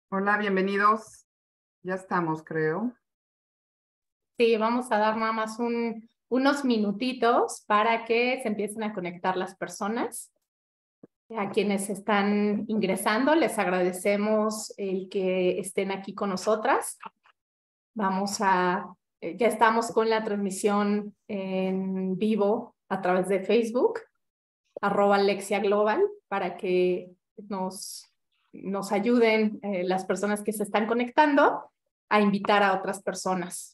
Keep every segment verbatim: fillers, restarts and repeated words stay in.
Hola, bienvenidos. Ya estamos, creo. Sí, vamos a dar nada más un, unos minutitos para que se empiecen a conectar las personas. A quienes están ingresando, les agradecemos el que estén aquí con nosotras. Vamos a, eh, ya estamos con la transmisión en vivo a través de Facebook, arroba Lexia Global, para que nos, nos ayuden eh, las personas que se están conectando a invitar a otras personas.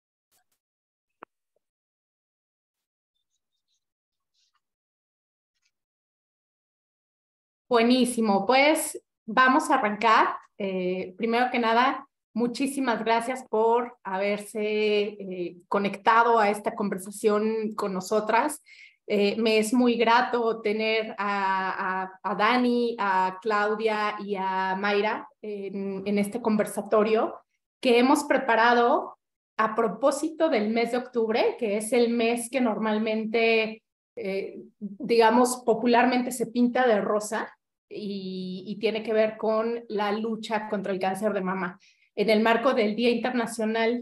Buenísimo, pues vamos a arrancar. Eh, primero que nada, muchísimas gracias por haberse eh, conectado a esta conversación con nosotras. Eh, me es muy grato tener a, a, a Dani, a Claudia y a Mayra en, en este conversatorio que hemos preparado a propósito del mes de octubre, que es el mes que normalmente, eh, digamos, popularmente se pinta de rosa. Y, y tiene que ver con la lucha contra el cáncer de mama. En el marco del Día Internacional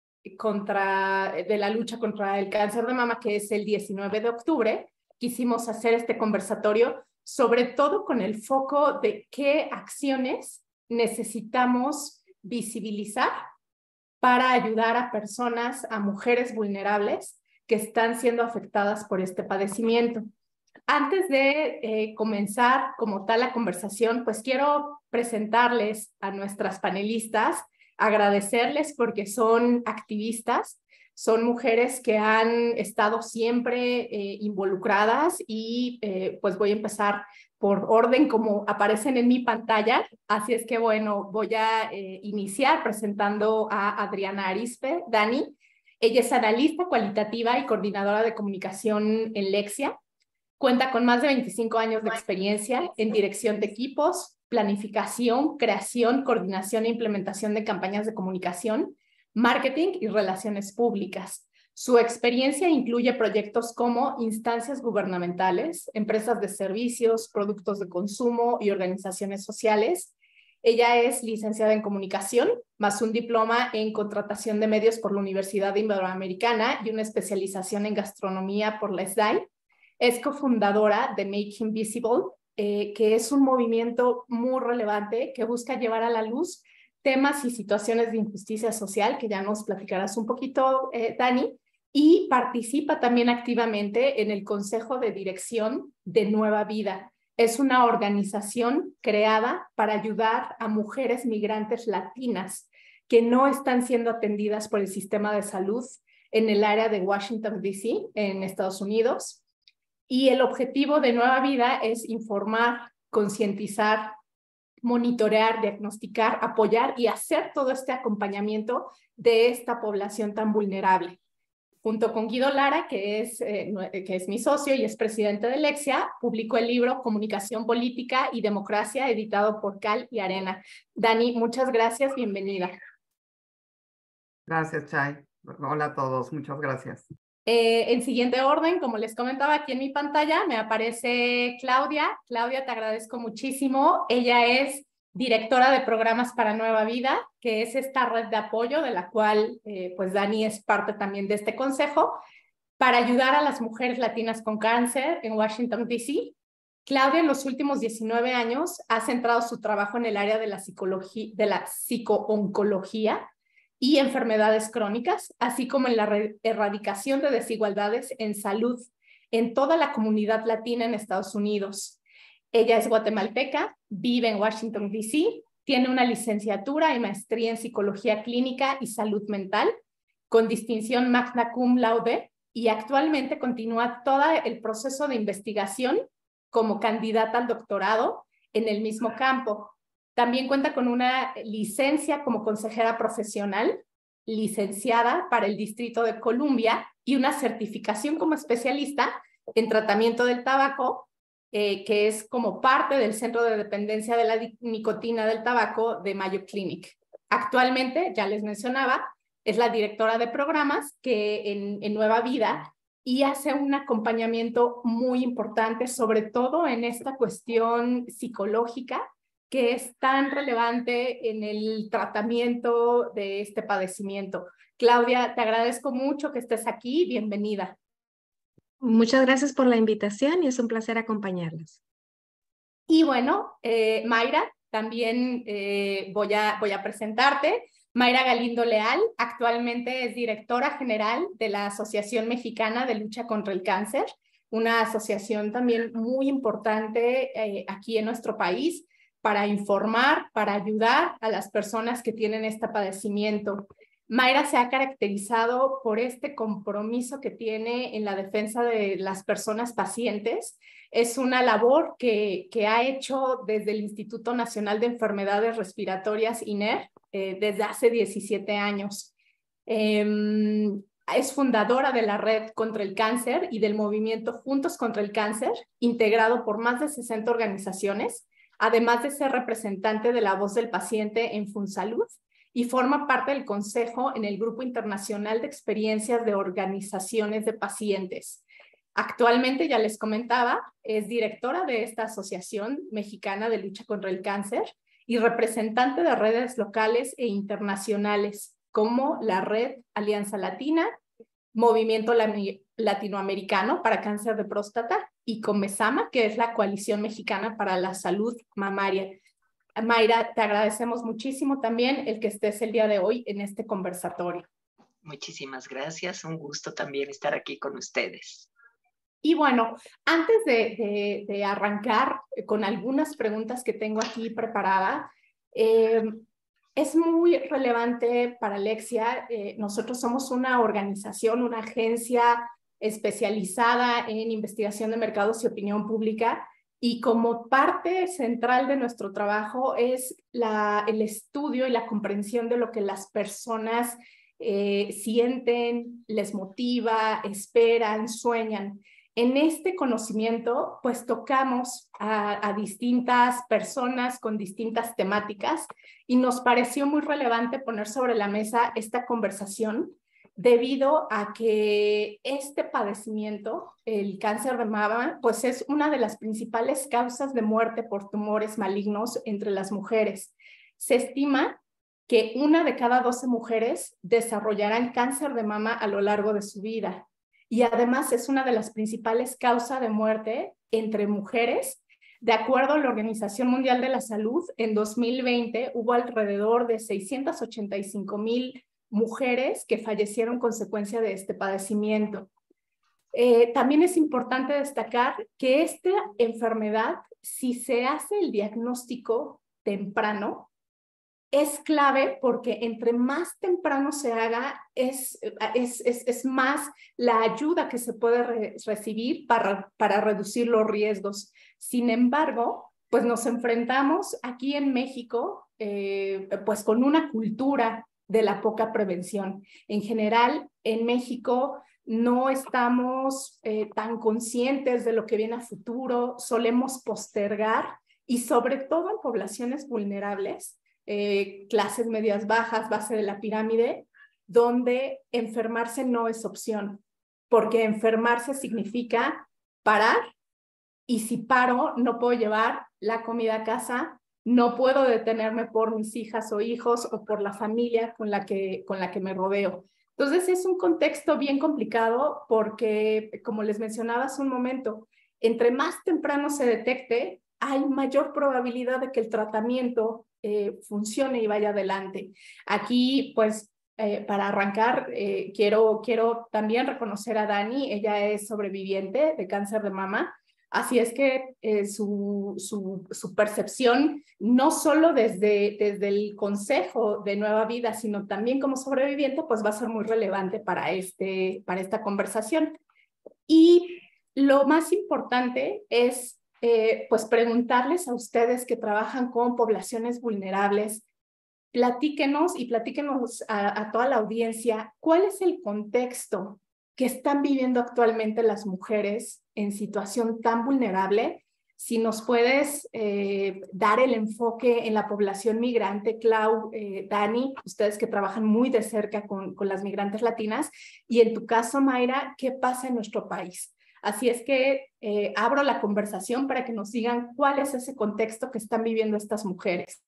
contra, de la lucha contra el cáncer de mama, que es el diecinueve de octubre, quisimos hacer este conversatorio, sobre todo con el foco de qué acciones necesitamos visibilizar para ayudar a personas, a mujeres vulnerables que están siendo afectadas por este padecimiento. Antes de eh, comenzar como tal la conversación, pues quiero presentarles a nuestras panelistas, agradecerles porque son activistas, son mujeres que han estado siempre eh, involucradas y eh, pues voy a empezar por orden como aparecen en mi pantalla. Así es que bueno, voy a eh, iniciar presentando a Adriana Arizpe, Dani. Ella es analista cualitativa y coordinadora de comunicación en Lexia. Cuenta con más de veinticinco años de experiencia en dirección de equipos, planificación, creación, coordinación e implementación de campañas de comunicación, marketing y relaciones públicas. Su experiencia incluye proyectos como instancias gubernamentales, empresas de servicios, productos de consumo y organizaciones sociales. Ella es licenciada en comunicación, más un diploma en contratación de medios por la Universidad Iberoamericana y una especialización en gastronomía por la S D A I. Es cofundadora de Making Visible, eh, que es un movimiento muy relevante que busca llevar a la luz temas y situaciones de injusticia social, que ya nos platicarás un poquito, eh, Dani, y participa también activamente en el Consejo de Dirección de Nueva Vida. Es una organización creada para ayudar a mujeres migrantes latinas que no están siendo atendidas por el sistema de salud en el área de Washington, D C, en Estados Unidos. Y el objetivo de Nueva Vida es informar, concientizar, monitorear, diagnosticar, apoyar y hacer todo este acompañamiento de esta población tan vulnerable. Junto con Guido Lara, que es, eh, que es mi socio y es presidente de Lexia, publicó el libro Comunicación Política y Democracia, editado por Cal y Arena. Dani, muchas gracias, bienvenida. Gracias, Chay. Hola a todos, muchas gracias. Eh, en siguiente orden, como les comentaba aquí en mi pantalla, me aparece Claudia. Claudia, te agradezco muchísimo. Ella es directora de programas para Nueva Vida, que es esta red de apoyo de la cual eh, pues Dani es parte también de este consejo, para ayudar a las mujeres latinas con cáncer en Washington, D C. Claudia en los últimos diecinueve años ha centrado su trabajo en el área de la psicología, de la psicooncología y enfermedades crónicas, así como en la erradicación de desigualdades en salud en toda la comunidad latina en Estados Unidos. Ella es guatemalteca, vive en Washington, D C, tiene una licenciatura y maestría en psicología clínica y salud mental, con distinción magna cum laude, y actualmente continúa todo el proceso de investigación como candidata al doctorado en el mismo campo. También cuenta con una licencia como consejera profesional, licenciada para el Distrito de Columbia y una certificación como especialista en tratamiento del tabaco, eh, que es como parte del Centro de Dependencia de la Nicotina del Tabaco de Mayo Clinic. Actualmente, ya les mencionaba, es la directora de programas que en, en Nueva Vida y hace un acompañamiento muy importante, sobre todo en esta cuestión psicológica que es tan relevante en el tratamiento de este padecimiento. Claudia, te agradezco mucho que estés aquí. Bienvenida. Muchas gracias por la invitación y es un placer acompañarlos. Y bueno, eh, Mayra, también eh, voy, a, voy a presentarte. Mayra Galindo Leal actualmente es directora general de la Asociación Mexicana de Lucha contra el Cáncer, una asociación también muy importante eh, aquí en nuestro país para informar, para ayudar a las personas que tienen este padecimiento. Mayra se ha caracterizado por este compromiso que tiene en la defensa de las personas pacientes. Es una labor que, que ha hecho desde el Instituto Nacional de Enfermedades Respiratorias, I N E R, eh, desde hace diecisiete años. Eh, es fundadora de la Red contra el Cáncer y del movimiento Juntos contra el Cáncer, integrado por más de sesenta organizaciones, además de ser representante de la voz del paciente en FunSalud, y forma parte del consejo en el Grupo Internacional de Experiencias de Organizaciones de Pacientes. Actualmente, ya les comentaba, es directora de esta Asociación Mexicana de Lucha contra el Cáncer y representante de redes locales e internacionales como la Red Alianza Latina, Movimiento Latinoamericano para Cáncer de Próstata y COMESAMA, que es la Coalición Mexicana para la Salud Mamaria. Mayra, te agradecemos muchísimo también el que estés el día de hoy en este conversatorio. Muchísimas gracias, un gusto también estar aquí con ustedes. Y bueno, antes de, de, de arrancar con algunas preguntas que tengo aquí preparada, eh, es muy relevante para Alexia. Eh, nosotros somos una organización, una agencia especializada en investigación de mercados y opinión pública, y como parte central de nuestro trabajo es la, el estudio y la comprensión de lo que las personas eh, sienten, les motiva, esperan, sueñan. En este conocimiento, pues tocamos a, a distintas personas con distintas temáticas y nos pareció muy relevante poner sobre la mesa esta conversación debido a que este padecimiento, el cáncer de mama, pues es una de las principales causas de muerte por tumores malignos entre las mujeres. Se estima que una de cada doce mujeres desarrollarán cáncer de mama a lo largo de su vida. Y además es una de las principales causas de muerte entre mujeres. De acuerdo a la Organización Mundial de la Salud, en dos mil veinte hubo alrededor de seiscientas ochenta y cinco mil mujeres que fallecieron consecuencia de este padecimiento. Eh, también es importante destacar que esta enfermedad, si se hace el diagnóstico temprano, es clave porque entre más temprano se haga, es, es, es, es más la ayuda que se puede re recibir para, para reducir los riesgos. Sin embargo, pues nos enfrentamos aquí en México eh, pues con una cultura de la poca prevención. En general, en México no estamos eh, tan conscientes de lo que viene a futuro, solemos postergar y sobre todo en poblaciones vulnerables, Eh, clases medias bajas, base de la pirámide, donde enfermarse no es opción, porque enfermarse significa parar, y si paro no puedo llevar la comida a casa, no puedo detenerme por mis hijas o hijos o por la familia con la que, con la que me rodeo. Entonces es un contexto bien complicado porque, como les mencionaba hace un momento, entre más temprano se detecte, hay mayor probabilidad de que el tratamiento eh, funcione y vaya adelante. Aquí, pues, eh, para arrancar, eh, quiero, quiero también reconocer a Dani. Ella es sobreviviente de cáncer de mama, así es que eh, su, su, su percepción, no solo desde, desde el consejo de Nueva Vida, sino también como sobreviviente, pues va a ser muy relevante para, este, para esta conversación. Y lo más importante es Eh, pues preguntarles a ustedes que trabajan con poblaciones vulnerables, platíquenos y platíquenos a, a toda la audiencia, ¿cuál es el contexto que están viviendo actualmente las mujeres en situación tan vulnerable? Si nos puedes eh, dar el enfoque en la población migrante, Clau, eh, Dani, ustedes que trabajan muy de cerca con, con las migrantes latinas, y en tu caso, Mayra, ¿qué pasa en nuestro país? Así es que eh, abro la conversación para que nos digan cuál es ese contexto que están viviendo estas mujeres.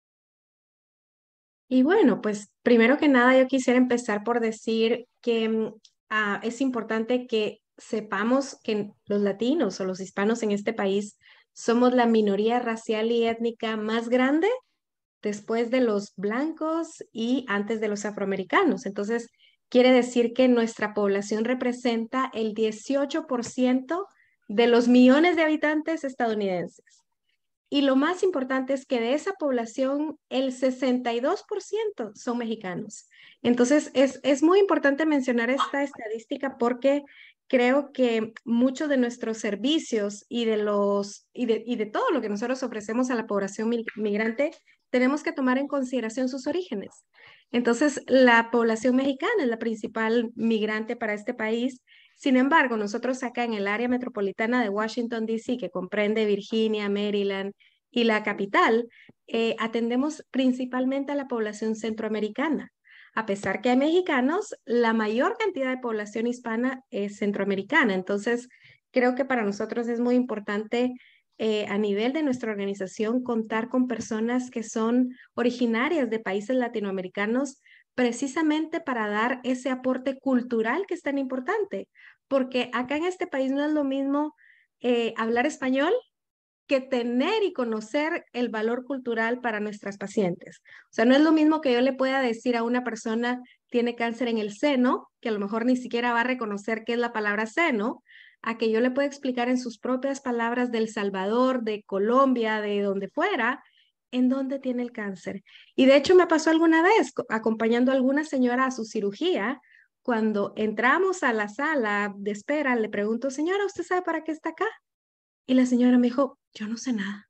Y bueno, pues primero que nada yo quisiera empezar por decir que uh, es importante que sepamos que los latinos o los hispanos en este país somos la minoría racial y étnica más grande después de los blancos y antes de los afroamericanos. Entonces, quiere decir que nuestra población representa el dieciocho por ciento de los millones de habitantes estadounidenses. Y lo más importante es que de esa población, el sesenta y dos por ciento son mexicanos. Entonces, es, es muy importante mencionar esta estadística porque creo que muchos de nuestros servicios y de, los, y de, y de todo lo que nosotros ofrecemos a la población migrante, tenemos que tomar en consideración sus orígenes. Entonces, la población mexicana es la principal migrante para este país. Sin embargo, nosotros acá en el área metropolitana de Washington, D C, que comprende Virginia, Maryland y la capital, eh, atendemos principalmente a la población centroamericana. A pesar que hay mexicanos, la mayor cantidad de población hispana es centroamericana. Entonces, creo que para nosotros es muy importante eh, a nivel de nuestra organización contar con personas que son originarias de países latinoamericanos precisamente para dar ese aporte cultural que es tan importante, porque acá en este país no es lo mismo eh, hablar español que tener y conocer el valor cultural para nuestras pacientes. O sea, no es lo mismo que yo le pueda decir a una persona tiene cáncer en el seno, que a lo mejor ni siquiera va a reconocer qué es la palabra seno, a que yo le pueda explicar en sus propias palabras del Salvador, de Colombia, de donde fuera, en dónde tiene el cáncer. Y de hecho me pasó alguna vez acompañando a alguna señora a su cirugía. Cuando entramos a la sala de espera, le pregunto, señora, ¿usted sabe para qué está acá? Y la señora me dijo, yo no sé nada.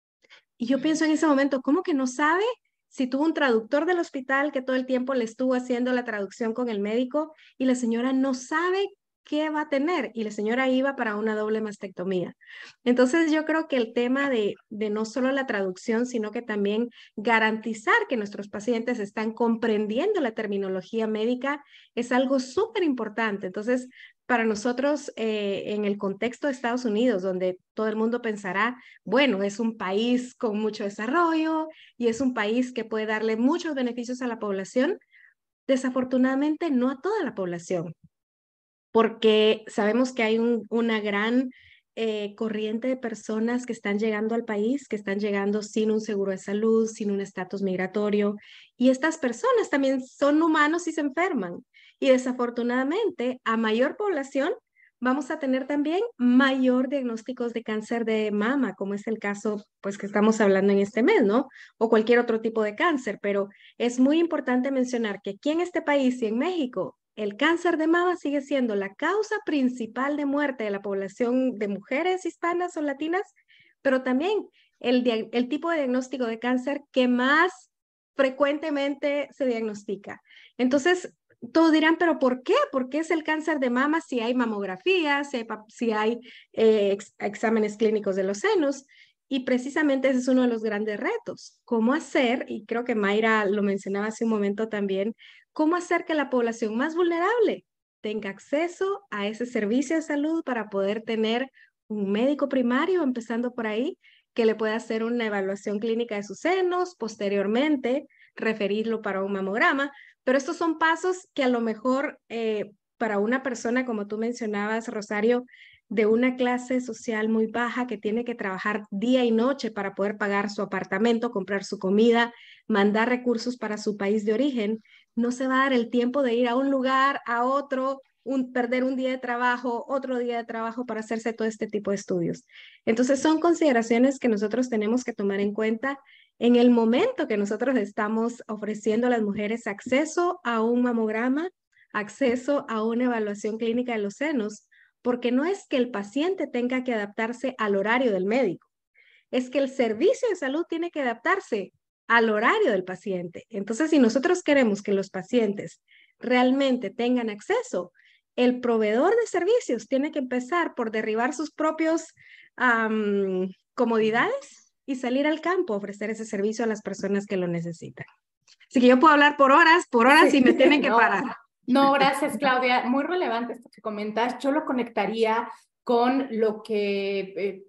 Y yo pienso en ese momento, ¿cómo que no sabe? Si tuvo un traductor del hospital que todo el tiempo le estuvo haciendo la traducción con el médico y la señora no sabe qué va a tener y la señora iba para una doble mastectomía. Entonces yo creo que el tema de, de no solo la traducción, sino que también garantizar que nuestros pacientes están comprendiendo la terminología médica es algo súper importante. Entonces, para nosotros, eh, en el contexto de Estados Unidos, donde todo el mundo pensará, bueno, es un país con mucho desarrollo y es un país que puede darle muchos beneficios a la población, desafortunadamente no a toda la población, porque sabemos que hay un, una gran eh, corriente de personas que están llegando al país, que están llegando sin un seguro de salud, sin un estatus migratorio, y estas personas también son humanos y se enferman. Y desafortunadamente, a mayor población, vamos a tener también mayor diagnósticos de cáncer de mama, como es el caso pues, que estamos hablando en este mes, ¿no? O cualquier otro tipo de cáncer, pero es muy importante mencionar que aquí en este país y en México, el cáncer de mama sigue siendo la causa principal de muerte de la población de mujeres hispanas o latinas, pero también el, el tipo de diagnóstico de cáncer que más frecuentemente se diagnostica. Entonces, todos dirán, ¿pero por qué? ¿Por qué es el cáncer de mama si hay mamografía, si hay, si hay eh, ex, exámenes clínicos de los senos? Y precisamente ese es uno de los grandes retos. ¿Cómo hacer? Y creo que Mayra lo mencionaba hace un momento también, ¿cómo hacer que la población más vulnerable tenga acceso a ese servicio de salud para poder tener un médico primario, empezando por ahí, que le pueda hacer una evaluación clínica de sus senos, posteriormente referirlo para un mamograma? Pero estos son pasos que a lo mejor eh, para una persona, como tú mencionabas, Rosario, de una clase social muy baja que tiene que trabajar día y noche para poder pagar su apartamento, comprar su comida, mandar recursos para su país de origen, no se va a dar el tiempo de ir a un lugar, a otro, un, perder un día de trabajo, otro día de trabajo para hacerse todo este tipo de estudios. Entonces son consideraciones que nosotros tenemos que tomar en cuenta en el momento que nosotros estamos ofreciendo a las mujeres acceso a un mamograma, acceso a una evaluación clínica de los senos, porque no es que el paciente tenga que adaptarse al horario del médico, es que el servicio de salud tiene que adaptarse al horario del paciente. Entonces, si nosotros queremos que los pacientes realmente tengan acceso, el proveedor de servicios tiene que empezar por derribar sus propios um, comodidades y salir al campo a ofrecer ese servicio a las personas que lo necesitan. Así que yo puedo hablar por horas, por horas Sí. y me tienen que No. parar. No, gracias, Claudia. Muy relevante esto que comentas. Yo lo conectaría con lo que eh,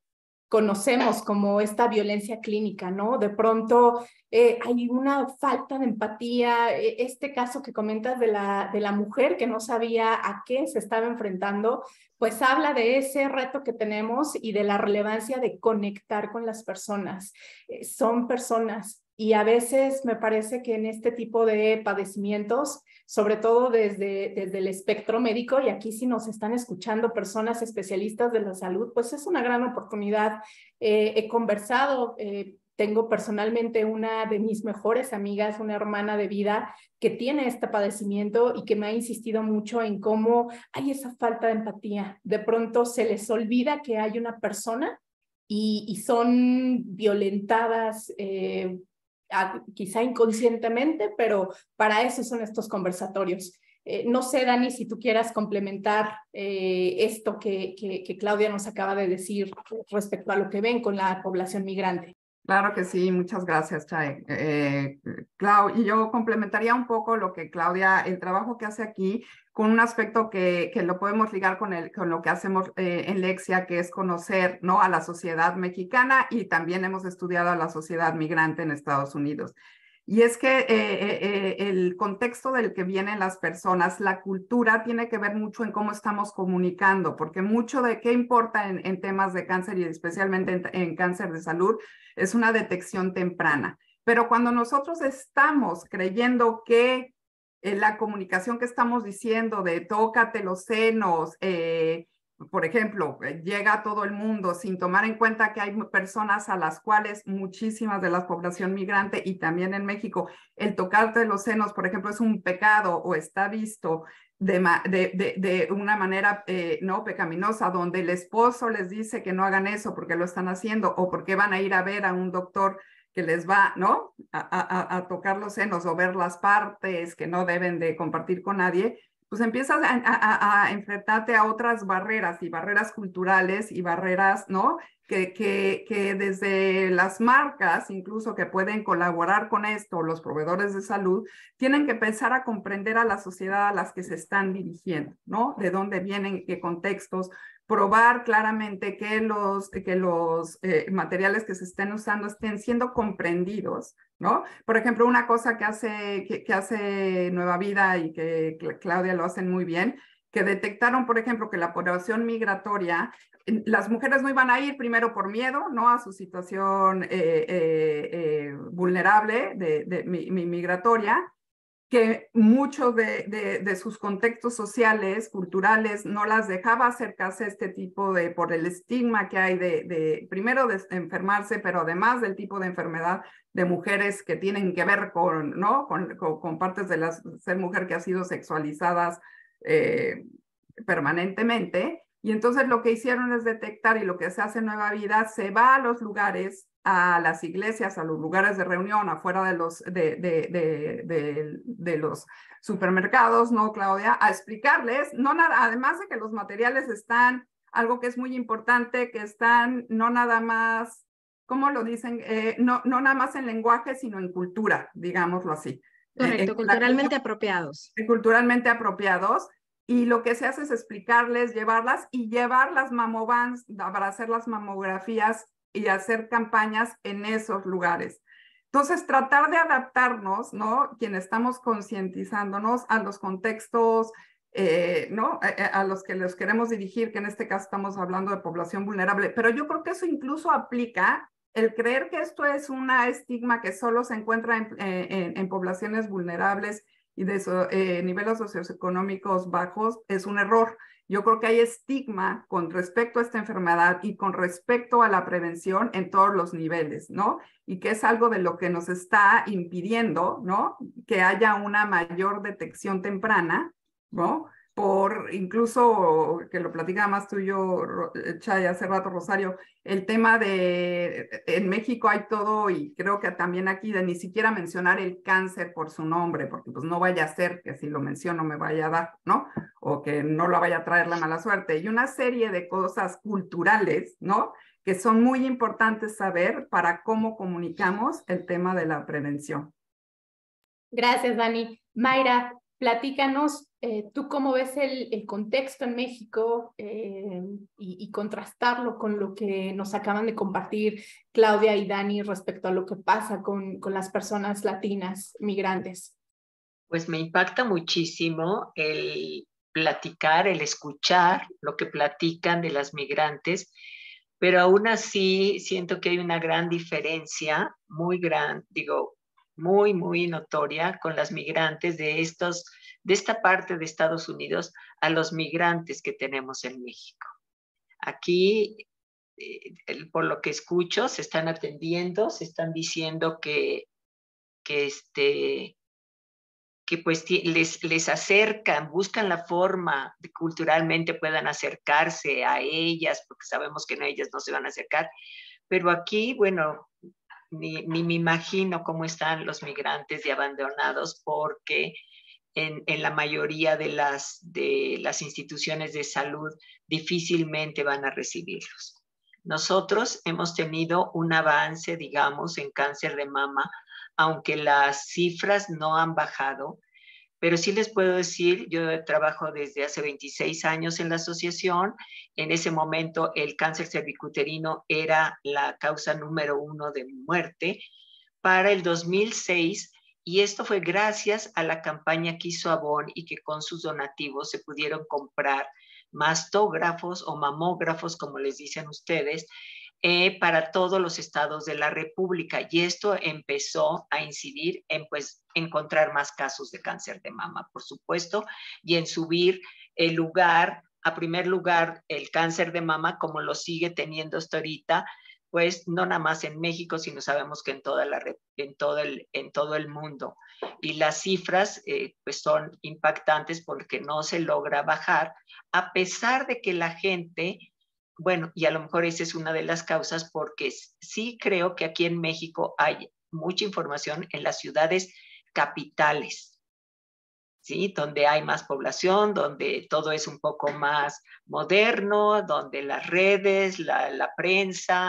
conocemos como esta violencia clínica, ¿no? De pronto eh, hay una falta de empatía. Este caso que comentas de la, de la mujer que no sabía a qué se estaba enfrentando, pues habla de ese reto que tenemos y de la relevancia de conectar con las personas. Eh, son personas y a veces me parece que en este tipo de padecimientos, sobre todo desde, desde el espectro médico, y aquí si nos están escuchando personas especialistas de la salud, pues es una gran oportunidad. Eh, he conversado, eh, tengo personalmente una de mis mejores amigas, una hermana de vida que tiene este padecimiento y que me ha insistido mucho en cómo hay esa falta de empatía. De pronto se les olvida que hay una persona y, y son violentadas, eh, a, quizá inconscientemente, pero para eso son estos conversatorios. Eh, no sé, Dani, si tú quieras complementar eh, esto que, que, que Claudia nos acaba de decir respecto a lo que ven con la población migrante. Claro que sí, muchas gracias, Chay. Eh, Clau, y yo complementaría un poco lo que Claudia, el trabajo que hace aquí, con un aspecto que, que lo podemos ligar con, el, con lo que hacemos eh, en Lexia, que es conocer, ¿no?, a la sociedad mexicana, y también hemos estudiado a la sociedad migrante en Estados Unidos. Y es que eh, eh, el contexto del que vienen las personas, la cultura, tiene que ver mucho en cómo estamos comunicando, porque mucho de qué importa en, en temas de cáncer y especialmente en, en cáncer de salud es una detección temprana. Pero cuando nosotros estamos creyendo que eh, la comunicación que estamos diciendo de tócate los senos, eh, por ejemplo, llega a todo el mundo sin tomar en cuenta que hay personas a las cuales muchísimas de la población migrante y también en México, el tocarte los senos, por ejemplo, es un pecado o está visto de, de, de, de una manera eh, no pecaminosa, donde el esposo les dice que no hagan eso porque lo están haciendo o porque van a ir a ver a un doctor que les va, ¿no?, a, a, a tocar los senos o ver las partes que no deben de compartir con nadie. Pues empiezas a, a, a enfrentarte a otras barreras y barreras culturales y barreras, ¿no?, que, que, que desde las marcas, incluso que pueden colaborar con esto, los proveedores de salud, tienen que empezar a comprender a la sociedad a las que se están dirigiendo, ¿no?, de dónde vienen, qué contextos, probar claramente que los, que los eh, materiales que se estén usando estén siendo comprendidos, ¿no? Por ejemplo, una cosa que hace, que, que hace Nueva Vida y que Claudia lo hacen muy bien, que detectaron, por ejemplo, que la población migratoria, las mujeres no iban a ir primero por miedo, ¿no?, a su situación eh, eh, eh, vulnerable de, de, de migratoria, que muchos de, de, de sus contextos sociales, culturales, no las dejaba acercarse a este tipo de, por el estigma que hay de, de primero de enfermarse, pero además del tipo de enfermedad de mujeres que tienen que ver con, ¿no?, con, con, con partes de la ser mujer que ha sido sexualizadas eh, permanentemente. Y entonces lo que hicieron es detectar, y lo que se hace en Nueva Vida, se va a los lugares, a las iglesias, a los lugares de reunión, afuera de los, de, de, de, de, de los supermercados, ¿no, Claudia?, a explicarles, no nada, además de que los materiales están, algo que es muy importante, que están no nada más, ¿cómo lo dicen? Eh, no, no nada más en lenguaje, sino en cultura, digámoslo así. Correcto, eh, culturalmente la, apropiados. Culturalmente apropiados. Y lo que se hace es explicarles, llevarlas y llevar las mamovans para hacer las mamografías y hacer campañas en esos lugares. Entonces, tratar de adaptarnos, ¿no?, quienes estamos concientizándonos a los contextos, eh, ¿no?, a, a los que los queremos dirigir, que en este caso estamos hablando de población vulnerable. Pero yo creo que eso incluso aplica el creer que esto es una estigma que solo se encuentra en, en, en poblaciones vulnerables y de so, eh, niveles socioeconómicos bajos, es un error. Yo creo que hay estigma con respecto a esta enfermedad y con respecto a la prevención en todos los niveles, ¿no? Y que es algo de lo que nos está impidiendo, ¿no?, que haya una mayor detección temprana, ¿no?, por incluso, que lo platicaba más tú y yo, Chay, hace rato, Rosario, el tema de, en México hay todo, y creo que también aquí, de ni siquiera mencionar el cáncer por su nombre, porque pues no vaya a ser que si lo menciono me vaya a dar, ¿no?, o que no la vaya a traer la mala suerte, y una serie de cosas culturales, ¿no?, que son muy importantes saber para cómo comunicamos el tema de la prevención. Gracias, Dani. Mayra, Platícanos, eh, tú cómo ves el, el contexto en México eh, y, y contrastarlo con lo que nos acaban de compartir Claudia y Dani respecto a lo que pasa con, con las personas latinas migrantes. Pues me impacta muchísimo el platicar, el escuchar lo que platican de las migrantes, pero aún así siento que hay una gran diferencia, muy gran, digo, muy, muy notoria con las migrantes de estos, de esta parte de Estados Unidos a los migrantes que tenemos en México. Aquí, eh, por lo que escucho, se están atendiendo, se están diciendo que, que este, que pues les, les acercan, buscan la forma de culturalmente puedan acercarse a ellas, porque sabemos que no, ellas no se van a acercar, pero aquí, bueno, ni, ni me imagino cómo están los migrantes y abandonados, porque en, en la mayoría de las, de las instituciones de salud difícilmente van a recibirlos. Nosotros hemos tenido un avance, digamos, en cáncer de mama, aunque las cifras no han bajado, pero sí les puedo decir, yo trabajo desde hace veintiséis años en la asociación. En ese momento el cáncer cervicuterino era la causa número uno de muerte para el dos mil seis, y esto fue gracias a la campaña que hizo Avon y que con sus donativos se pudieron comprar mastógrafos o mamógrafos, como les dicen ustedes, Eh, para todos los estados de la República, y esto empezó a incidir en pues encontrar más casos de cáncer de mama, por supuesto, y en subir el lugar, a primer lugar, el cáncer de mama, como lo sigue teniendo hasta ahorita, pues no nada más en México, sino sabemos que en, toda la, en, todo, el, en todo el mundo. Y las cifras eh, pues son impactantes porque no se logra bajar, a pesar de que la gente... Bueno, y a lo mejor esa es una de las causas, porque sí creo que aquí en México hay mucha información en las ciudades capitales, ¿sí? Donde hay más población, donde todo es un poco más moderno, donde las redes, la, la prensa,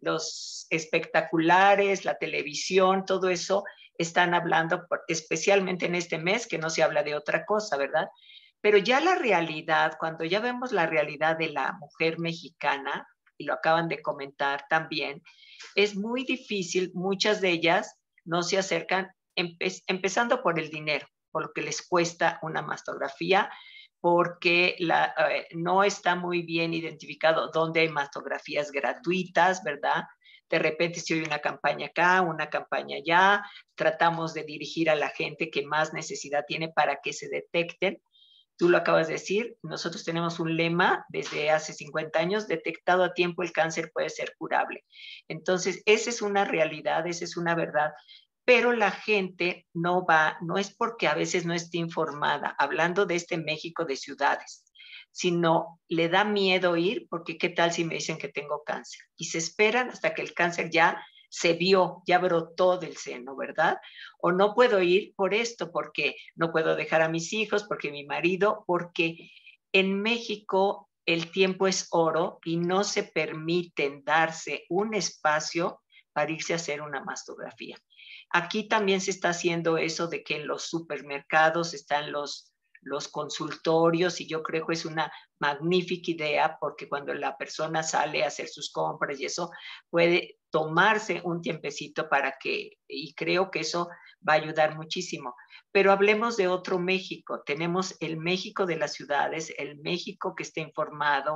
los espectaculares, la televisión, todo eso están hablando, especialmente en este mes, que no se habla de otra cosa, ¿verdad? Pero ya la realidad, cuando ya vemos la realidad de la mujer mexicana, y lo acaban de comentar también, es muy difícil, muchas de ellas no se acercan, empe empezando por el dinero, por lo que les cuesta una mastografía, porque la, eh, no está muy bien identificado dónde hay mastografías gratuitas, ¿verdad? De repente si hay una campaña acá, una campaña allá, tratamos de dirigir a la gente que más necesidad tiene para que se detecten. Tú lo acabas de decir, nosotros tenemos un lema desde hace cincuenta años, detectado a tiempo el cáncer puede ser curable. Entonces, esa es una realidad, esa es una verdad, pero la gente no va, no es porque a veces no esté informada, hablando de este México de ciudades, sino le da miedo ir porque qué tal si me dicen que tengo cáncer, y se esperan hasta que el cáncer ya se vio, ya brotó del seno, ¿verdad? O no puedo ir por esto, porque no puedo dejar a mis hijos, porque mi marido, porque en México el tiempo es oro y no se permiten darse un espacio para irse a hacer una mastografía. Aquí también se está haciendo eso de que en los supermercados están los, los consultorios, y yo creo que es una magnífica idea, porque cuando la persona sale a hacer sus compras y eso, puede tomarse un tiempecito para que, y creo que eso va a ayudar muchísimo. Pero hablemos de otro México. Tenemos el México de las ciudades, el México que está informado,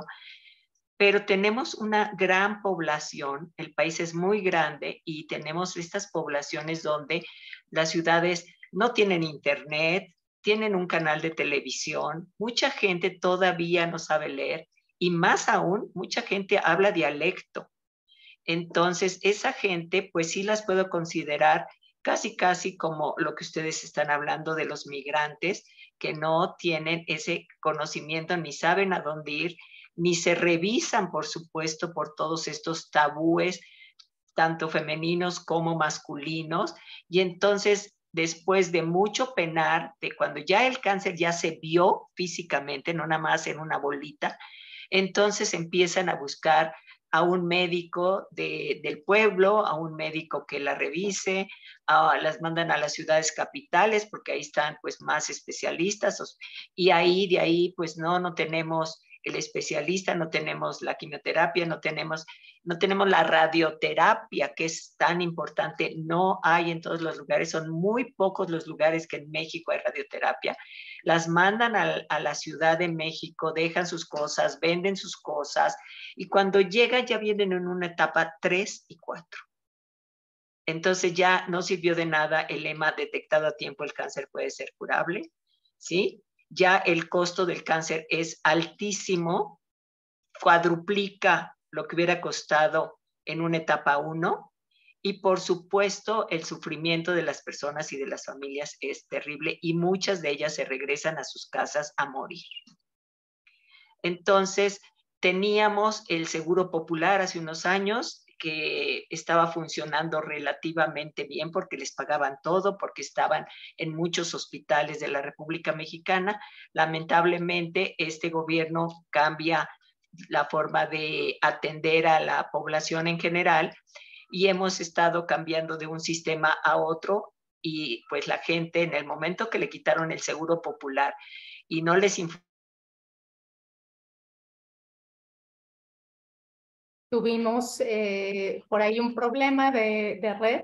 pero tenemos una gran población, el país es muy grande y tenemos estas poblaciones donde las ciudades no tienen internet, tienen un canal de televisión, mucha gente todavía no sabe leer, y más aún, mucha gente habla dialecto. Entonces, esa gente, pues sí las puedo considerar casi, casi como lo que ustedes están hablando de los migrantes, que no tienen ese conocimiento, ni saben a dónde ir, ni se revisan, por supuesto, por todos estos tabúes, tanto femeninos como masculinos. Y entonces, después de mucho penar, de cuando ya el cáncer ya se vio físicamente, no nada más en una bolita, entonces empiezan a buscar a un médico de, del pueblo, a un médico que la revise, a, las mandan a las ciudades capitales porque ahí están pues más especialistas y ahí de ahí pues no, no tenemos el especialista, no tenemos la quimioterapia, no tenemos, no tenemos la radioterapia que es tan importante, no hay en todos los lugares, son muy pocos los lugares que en México hay radioterapia. Las mandan a, a la Ciudad de México, dejan sus cosas, venden sus cosas y cuando llegan ya vienen en una etapa tres y cuatro. Entonces ya no sirvió de nada el lema detectado a tiempo, el cáncer puede ser curable, ¿sí? Ya el costo del cáncer es altísimo, cuadruplica lo que hubiera costado en una etapa uno y por supuesto el sufrimiento de las personas y de las familias es terrible y muchas de ellas se regresan a sus casas a morir. Entonces teníamos el Seguro Popular hace unos años que estaba funcionando relativamente bien porque les pagaban todo, porque estaban en muchos hospitales de la República Mexicana. Lamentablemente, este gobierno cambia la forma de atender a la población en general y hemos estado cambiando de un sistema a otro y pues la gente en el momento que le quitaron el Seguro Popular y no les informaron. Tuvimos eh, por ahí un problema de, de red,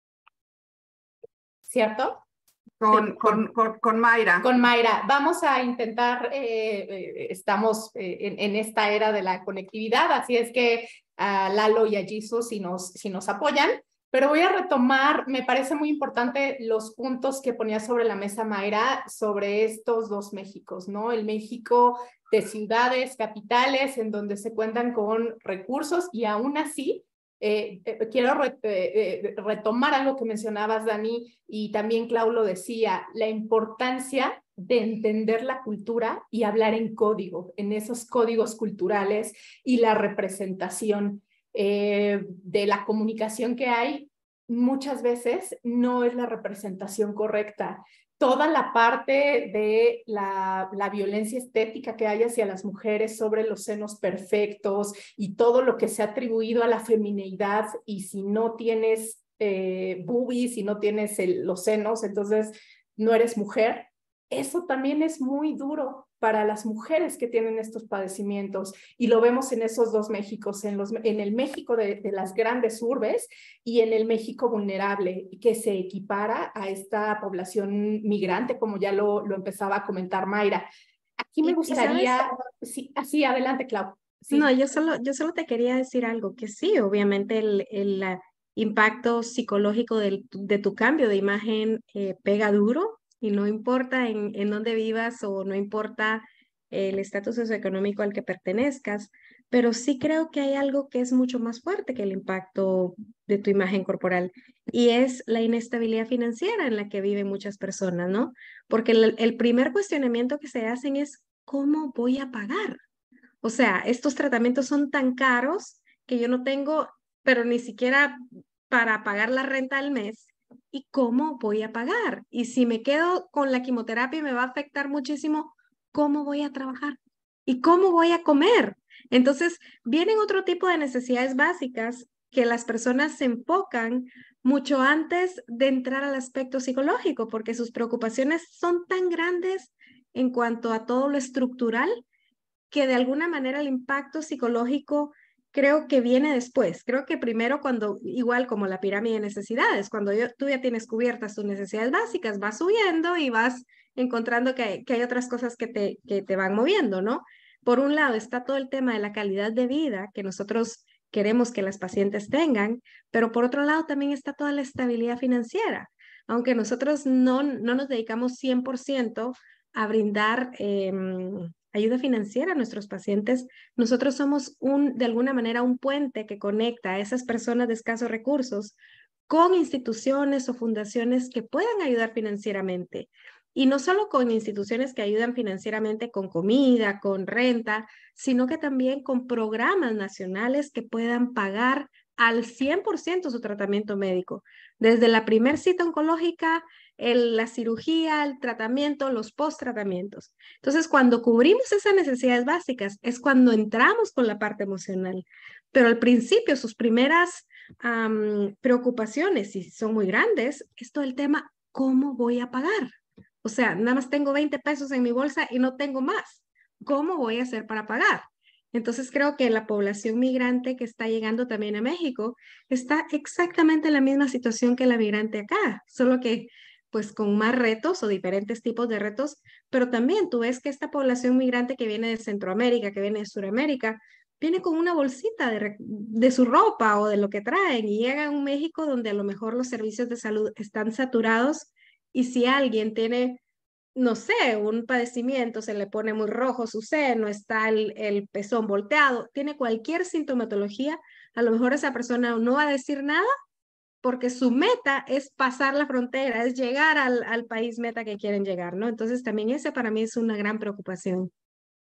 ¿cierto? Con, con, con, con Mayra. Con Mayra. Vamos a intentar, eh, eh, estamos eh, en, en esta era de la conectividad, así es que a Lalo y a Jesus si nos, si nos apoyan, pero voy a retomar, me parece muy importante los puntos que ponía sobre la mesa Mayra sobre estos dos Méxicos, ¿no? El México de ciudades, capitales, en donde se cuentan con recursos y aún así, Eh, eh, quiero re, eh, retomar algo que mencionabas, Dani, y también Clau lo decía, la importancia de entender la cultura y hablar en código, en esos códigos culturales y la representación eh, de la comunicación que hay, muchas veces no es la representación correcta. Toda la parte de la, la violencia estética que hay hacia las mujeres sobre los senos perfectos y todo lo que se ha atribuido a la femineidad y si no tienes eh, boobies, si no tienes el, los senos, entonces no eres mujer. Eso también es muy duro para las mujeres que tienen estos padecimientos y lo vemos en esos dos Méxicos, en, los, en el México de, de las grandes urbes y en el México vulnerable, que se equipara a esta población migrante, como ya lo, lo empezaba a comentar Mayra. Aquí me gustaría... Sí, así, adelante, Clau. Sí. No, yo solo, yo solo te quería decir algo, que sí, obviamente el, el uh, impacto psicológico del, de tu cambio de imagen eh, pega duro, y no importa en, en dónde vivas o no importa el estatus socioeconómico al que pertenezcas, pero sí creo que hay algo que es mucho más fuerte que el impacto de tu imagen corporal y es la inestabilidad financiera en la que viven muchas personas, ¿no? Porque el, el primer cuestionamiento que se hacen es, ¿cómo voy a pagar? O sea, estos tratamientos son tan caros que yo no tengo, pero ni siquiera para pagar la renta al mes. ¿Y cómo voy a pagar? Y si me quedo con la quimioterapia me va a afectar muchísimo, ¿cómo voy a trabajar? ¿Y cómo voy a comer? Entonces, vienen otro tipo de necesidades básicas que las personas se enfocan mucho antes de entrar al aspecto psicológico, porque sus preocupaciones son tan grandes en cuanto a todo lo estructural que de alguna manera el impacto psicológico creo que viene después. Creo que primero cuando, igual como la pirámide de necesidades, cuando yo, tú ya tienes cubiertas tus necesidades básicas, vas subiendo y vas encontrando que hay, que hay otras cosas que te, que te van moviendo, ¿no? Por un lado está todo el tema de la calidad de vida que nosotros queremos que las pacientes tengan, pero por otro lado también está toda la estabilidad financiera. Aunque nosotros no, no nos dedicamos cien por ciento a brindar eh, ayuda financiera a nuestros pacientes, nosotros somos un, de alguna manera un puente que conecta a esas personas de escasos recursos con instituciones o fundaciones que puedan ayudar financieramente. Y no solo con instituciones que ayudan financieramente con comida, con renta, sino que también con programas nacionales que puedan pagar al cien por ciento su tratamiento médico. Desde la primer cita oncológica, el, la cirugía, el tratamiento, los post-tratamientos. Entonces, cuando cubrimos esas necesidades básicas, es cuando entramos con la parte emocional. pero al principio sus primeras um, preocupaciones, si son muy grandes, es todo el tema, ¿cómo voy a pagar? O sea, nada más tengo veinte pesos en mi bolsa y no tengo más. ¿Cómo voy a hacer para pagar? Entonces creo que la población migrante que está llegando también a México está exactamente en la misma situación que la migrante acá, solo que pues con más retos o diferentes tipos de retos, pero también tú ves que esta población migrante que viene de Centroamérica, que viene de Sudamérica, viene con una bolsita de, de su ropa o de lo que traen y llega a un México donde a lo mejor los servicios de salud están saturados y si alguien tiene, no sé, un padecimiento, se le pone muy rojo su seno, está el, el pezón volteado, tiene cualquier sintomatología, a lo mejor esa persona no va a decir nada porque su meta es pasar la frontera, es llegar al, al país meta que quieren llegar, ¿no? Entonces también ese para mí es una gran preocupación.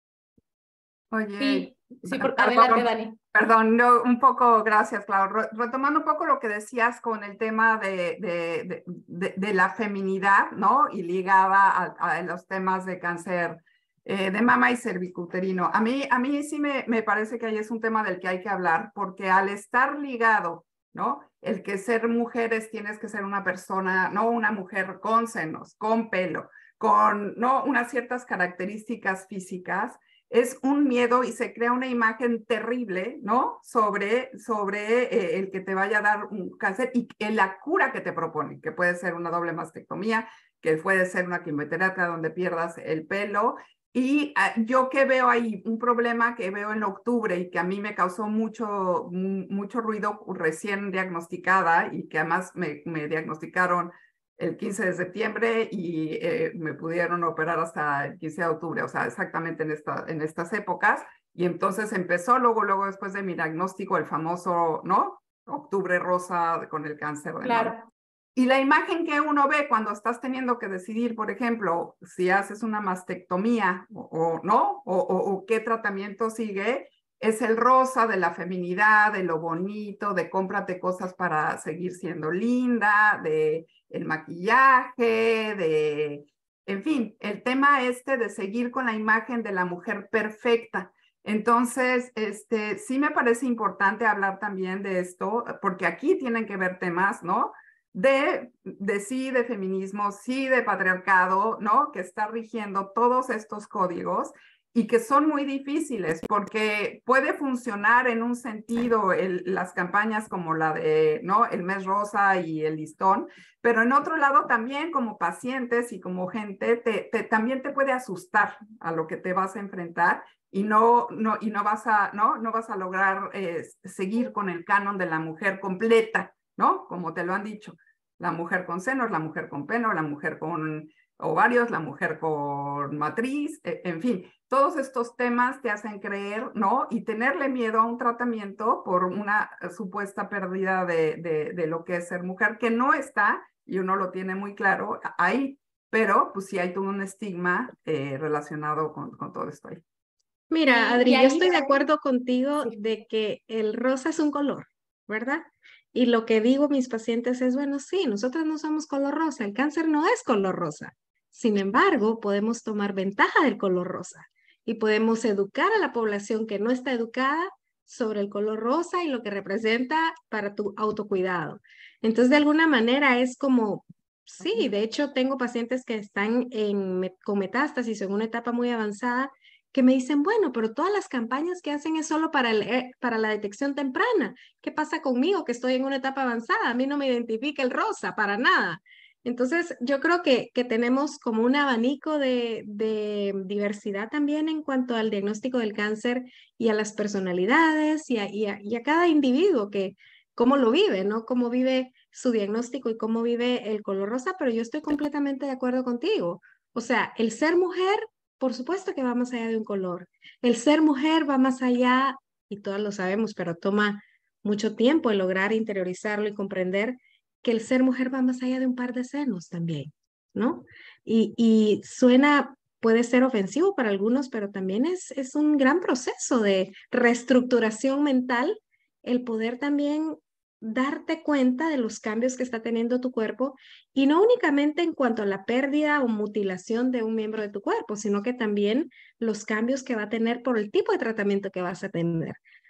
Oye, Sí, sí, por, perdón, adelante, Dani. Perdón, no, un poco, gracias, Clau. Retomando un poco lo que decías con el tema de, de, de, de, de la feminidad, ¿no? Y ligada a, a los temas de cáncer eh, de mama y cervicuterino. A mí, a mí sí me, me parece que ahí es un tema del que hay que hablar, porque al estar ligado, ¿no? El que ser mujeres tienes que ser una persona, no una mujer con senos, con pelo, con, ¿no? Unas ciertas características físicas, es un miedo y se crea una imagen terrible, ¿no? Sobre, sobre eh, el que te vaya a dar un cáncer y la cura que te propone, que puede ser una doble mastectomía, que puede ser una quimioterapia donde pierdas el pelo. Y uh, yo que veo ahí un problema que veo en octubre y que a mí me causó mucho, mucho ruido recién diagnosticada y que además me, me diagnosticaron el quince de septiembre y eh, me pudieron operar hasta el quince de octubre, o sea, exactamente en, esta, en estas épocas. Y entonces empezó luego, luego después de mi diagnóstico, el famoso, ¿no? Octubre rosa con el cáncer de claro. mama. Y la imagen que uno ve cuando estás teniendo que decidir, por ejemplo, si haces una mastectomía o, o no, o, o, o qué tratamiento sigue, es el rosa de la feminidad, de lo bonito, de cómprate cosas para seguir siendo linda, de el maquillaje, de, en fin, el tema este de seguir con la imagen de la mujer perfecta. Entonces, este, sí me parece importante hablar también de esto, porque aquí tienen que ver temas, ¿no? De, de sí, de feminismo, sí, de patriarcado, ¿no? Que está rigiendo todos estos códigos y que son muy difíciles porque puede funcionar en un sentido el, las campañas como la de, ¿no? El mes rosa y el listón, pero en otro lado también como pacientes y como gente te, te, también te puede asustar a lo que te vas a enfrentar y no, no, y no, vas, a, ¿no? No vas a lograr eh, seguir con el canon de la mujer completa, ¿no? Como te lo han dicho, la mujer con senos, la mujer con pelo, la mujer con ovarios, la mujer con matriz, en fin, todos estos temas te hacen creer, ¿no? Y tenerle miedo a un tratamiento por una supuesta pérdida de, de, de lo que es ser mujer, que no está, y uno lo tiene muy claro ahí, pero pues sí hay todo un estigma eh, relacionado con, con todo esto ahí. Mira, Adri, ahí, yo estoy de acuerdo contigo sí. de que el rosa es un color, ¿verdad? Y lo que digo a mis pacientes es, bueno, sí, nosotros no somos color rosa, el cáncer no es color rosa. Sin embargo, podemos tomar ventaja del color rosa y podemos educar a la población que no está educada sobre el color rosa y lo que representa para tu autocuidado. Entonces, de alguna manera es como, sí, de hecho tengo pacientes que están en, con metástasis en una etapa muy avanzada que me dicen, bueno, pero todas las campañas que hacen es solo para, el, para la detección temprana. ¿Qué pasa conmigo que estoy en una etapa avanzada? A mí no me identifica el rosa para nada. Entonces, yo creo que, que tenemos como un abanico de, de diversidad también en cuanto al diagnóstico del cáncer y a las personalidades y a, y a, y a cada individuo que cómo lo vive, ¿no? Cómo vive su diagnóstico y cómo vive el color rosa, pero yo estoy completamente de acuerdo contigo. O sea, el ser mujer, por supuesto que va más allá de un color. El ser mujer va más allá, y todos lo sabemos, pero toma mucho tiempo el lograr interiorizarlo y comprender que el ser mujer va más allá de un par de senos también, ¿no? Y, y suena, puede ser ofensivo para algunos, pero también es, es un gran proceso de reestructuración mental el poder también darte cuenta de los cambios que está teniendo tu cuerpo y no únicamente en cuanto a la pérdida o mutilación de un miembro de tu cuerpo, sino que también los cambios que va a tener por el tipo de tratamiento que vas a tener.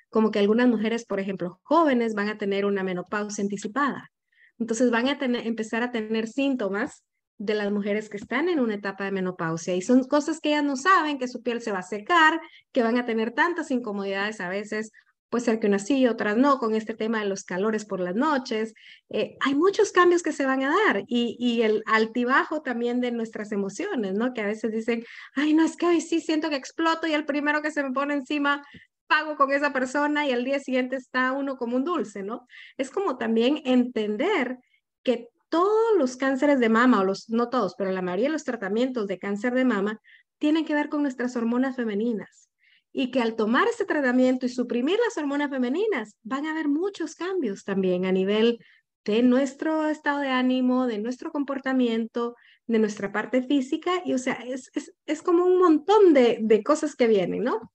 como que algunas mujeres, por ejemplo, jóvenes, van a tener una menopausia anticipada. Entonces van a tener, empezar a tener síntomas de las mujeres que están en una etapa de menopausia y son cosas que ellas no saben, que su piel se va a secar, que van a tener tantas incomodidades a veces, puede ser que unas sí, otras no, con este tema de los calores por las noches. Eh, hay muchos cambios que se van a dar y, y el altibajo también de nuestras emociones, ¿no? Que a veces dicen, ay, no, es que hoy sí siento que exploto y el primero que se me pone encima pago con esa persona y al día siguiente está uno como un dulce, ¿no? Es como también entender que todos los cánceres de mama, o los, no todos, pero la mayoría de los tratamientos de cáncer de mama tienen que ver con nuestras hormonas femeninas. Y que al tomar este tratamiento y suprimir las hormonas femeninas, van a haber muchos cambios también a nivel de nuestro estado de ánimo, de nuestro comportamiento, de nuestra parte física. Y o sea, es, es, es como un montón de, de cosas que vienen, ¿no?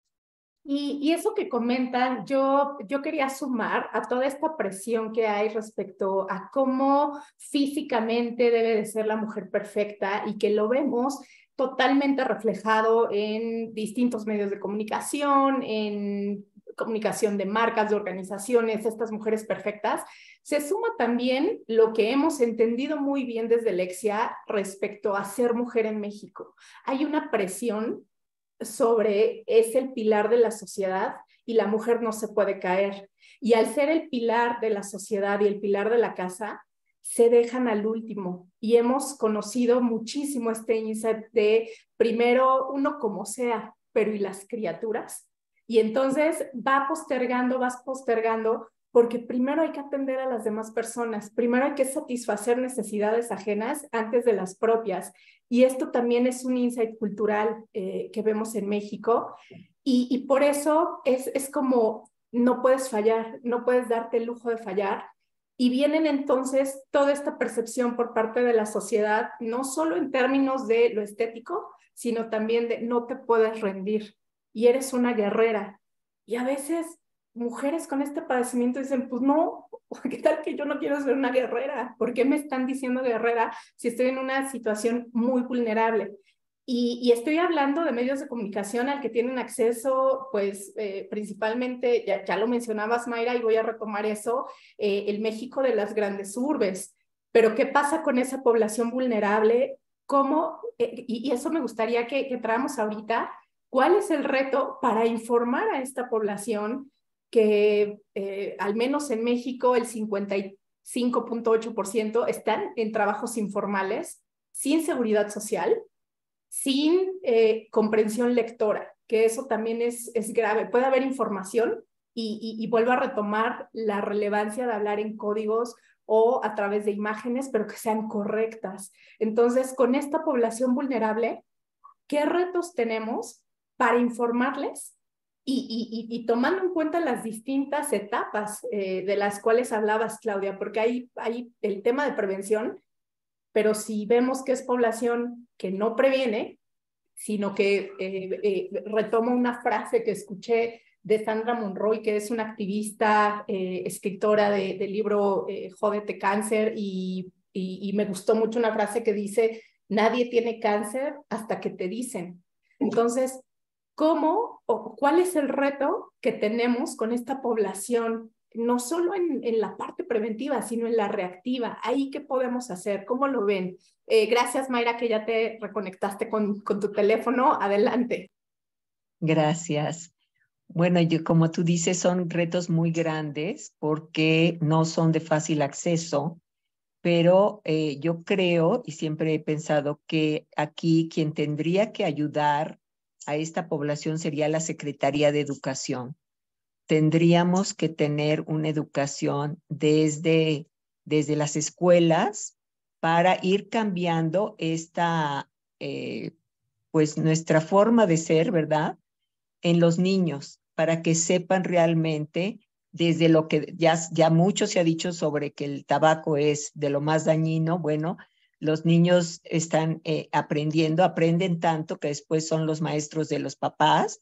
Y, y eso que comentan, yo, yo quería sumar a toda esta presión que hay respecto a cómo físicamente debe de ser la mujer perfecta y que lo vemos totalmente reflejado en distintos medios de comunicación, en comunicación de marcas, de organizaciones, estas mujeres perfectas. Se suma también lo que hemos entendido muy bien desde Lexia respecto a ser mujer en México. Hay una presión sobre es el pilar de la sociedad y la mujer no se puede caer. Y al ser el pilar de la sociedad y el pilar de la casa, se dejan al último. Y hemos conocido muchísimo este insight de primero uno como sea, pero ¿y las criaturas? Y entonces va postergando, vas postergando, porque primero hay que atender a las demás personas, primero hay que satisfacer necesidades ajenas antes de las propias. Y esto también es un insight cultural eh, que vemos en México. Y, y por eso es, es como no puedes fallar, no puedes darte el lujo de fallar. Y vienen entonces toda esta percepción por parte de la sociedad, no solo en términos de lo estético, sino también de no te puedes rendir y eres una guerrera. Y a veces mujeres con este padecimiento dicen, pues no, ¿qué tal que yo no quiero ser una guerrera? ¿Por qué me están diciendo guerrera si estoy en una situación muy vulnerable? Y, y estoy hablando de medios de comunicación al que tienen acceso, pues eh, principalmente, ya, ya lo mencionabas Mayra, y voy a retomar eso, eh, el México de las grandes urbes. Pero ¿qué pasa con esa población vulnerable? ¿Cómo? Eh, y, y eso me gustaría que, que traamos ahorita. ¿Cuál es el reto para informar a esta población que eh, al menos en México el cincuenta y cinco punto ocho por ciento están en trabajos informales, sin seguridad social, sin eh, comprensión lectora, que eso también es, es grave? Puede haber información y, y, y vuelvo a retomar la relevancia de hablar en códigos o a través de imágenes, pero que sean correctas. Entonces, con esta población vulnerable, ¿qué retos tenemos para informarles? Y, y, y, y tomando en cuenta las distintas etapas eh, de las cuales hablabas, Claudia, porque hay, hay el tema de prevención, pero si vemos que es población que no previene, sino que eh, eh, retomo una frase que escuché de Sandra Monroy, que es una activista, eh, escritora de, del libro eh, Jódete Cáncer, y, y, y me gustó mucho una frase que dice, nadie tiene cáncer hasta que te dicen. Entonces, ¿cómo o cuál es el reto que tenemos con esta población? No solo en, en la parte preventiva, sino en la reactiva. ¿Ahí qué podemos hacer? ¿Cómo lo ven? Eh, gracias, Mayra, que ya te reconectaste con, con tu teléfono. Adelante. Gracias. Bueno, yo, como tú dices, son retos muy grandes porque no son de fácil acceso, pero eh, yo creo y siempre he pensado que aquí quien tendría que ayudar a esta población sería la Secretaría de Educación. Tendríamos que tener una educación desde, desde las escuelas para ir cambiando esta, eh, pues nuestra forma de ser, ¿verdad? En los niños, para que sepan realmente desde lo que ya, ya mucho se ha dicho sobre que el tabaco es de lo más dañino. Bueno, los niños están eh, aprendiendo, aprenden tanto que después son los maestros de los papás.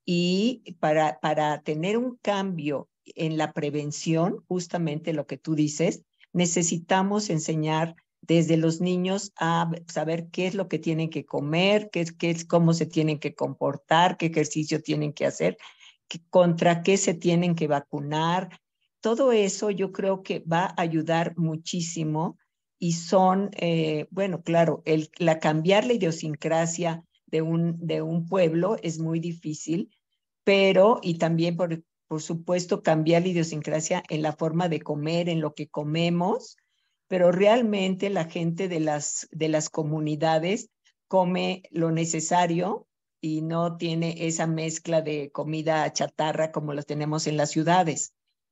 Y para, para tener un cambio en la prevención, justamente lo que tú dices, necesitamos enseñar desde los niños a saber qué es lo que tienen que comer, qué es, qué es, cómo se tienen que comportar, qué ejercicio tienen que hacer, que, contra qué se tienen que vacunar. Todo eso yo creo que va a ayudar muchísimo y son, eh, bueno, claro, el, la cambiar la idiosincrasia de un, de un pueblo es muy difícil, pero, y también por, por supuesto cambiar la idiosincrasia en la forma de comer, en lo que comemos, pero realmente la gente de las, de las comunidades come lo necesario y no tiene esa mezcla de comida chatarra como la tenemos en las ciudades.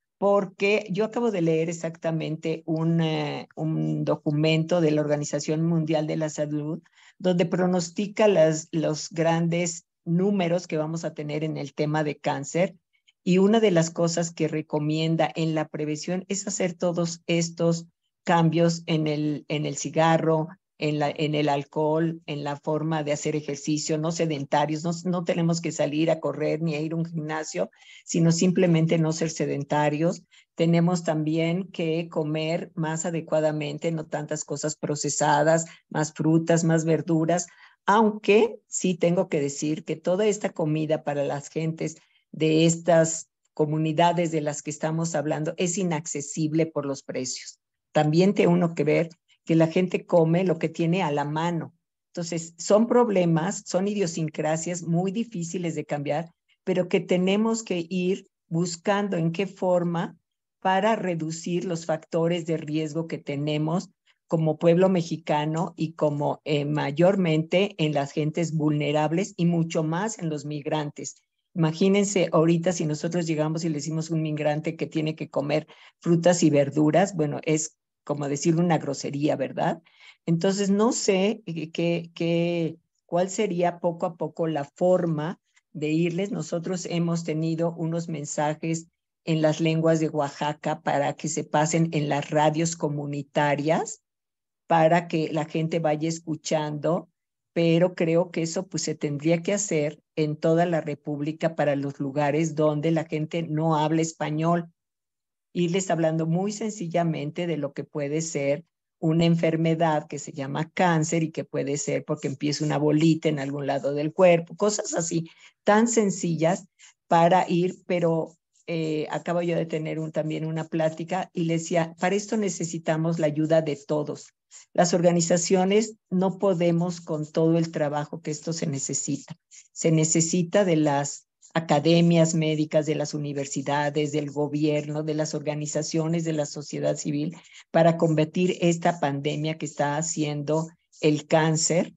Porque yo acabo de leer exactamente un, eh, un documento de la Organización Mundial de la Salud donde pronostica las, los grandes números que vamos a tener en el tema de cáncer, y una de las cosas que recomienda en la prevención es hacer todos estos cambios en el, en el cigarro, en, la, en el alcohol, en la forma de hacer ejercicio, no sedentarios, no, no tenemos que salir a correr ni a ir a un gimnasio, sino simplemente no ser sedentarios. Tenemos también que comer más adecuadamente, no tantas cosas procesadas, más frutas, más verduras, aunque sí tengo que decir que toda esta comida para las gentes de estas comunidades de las que estamos hablando es inaccesible por los precios. También tiene uno que ver que la gente come lo que tiene a la mano. Entonces, son problemas, son idiosincrasias muy difíciles de cambiar, pero que tenemos que ir buscando en qué forma para reducir los factores de riesgo que tenemos como pueblo mexicano y como eh, mayormente en las gentes vulnerables y mucho más en los migrantes. Imagínense ahorita si nosotros llegamos y le decimos a un migrante que tiene que comer frutas y verduras, bueno, es como decir una grosería, ¿verdad? Entonces, no sé qué, qué, cuál sería poco a poco la forma de irles. Nosotros hemos tenido unos mensajes en las lenguas de Oaxaca para que se pasen en las radios comunitarias, para que la gente vaya escuchando, pero creo que eso pues se tendría que hacer en toda la República para los lugares donde la gente no habla español. Irles hablando muy sencillamente de lo que puede ser una enfermedad que se llama cáncer y que puede ser porque empieza una bolita en algún lado del cuerpo, cosas así, tan sencillas para ir, pero eh, acabo yo de tener un, también una plática y le decía, para esto necesitamos la ayuda de todos. Las organizaciones no podemos con todo el trabajo que esto se necesita. Se necesita de las academias médicas, de las universidades, del gobierno, de las organizaciones de la sociedad civil para combatir esta pandemia que está haciendo el cáncer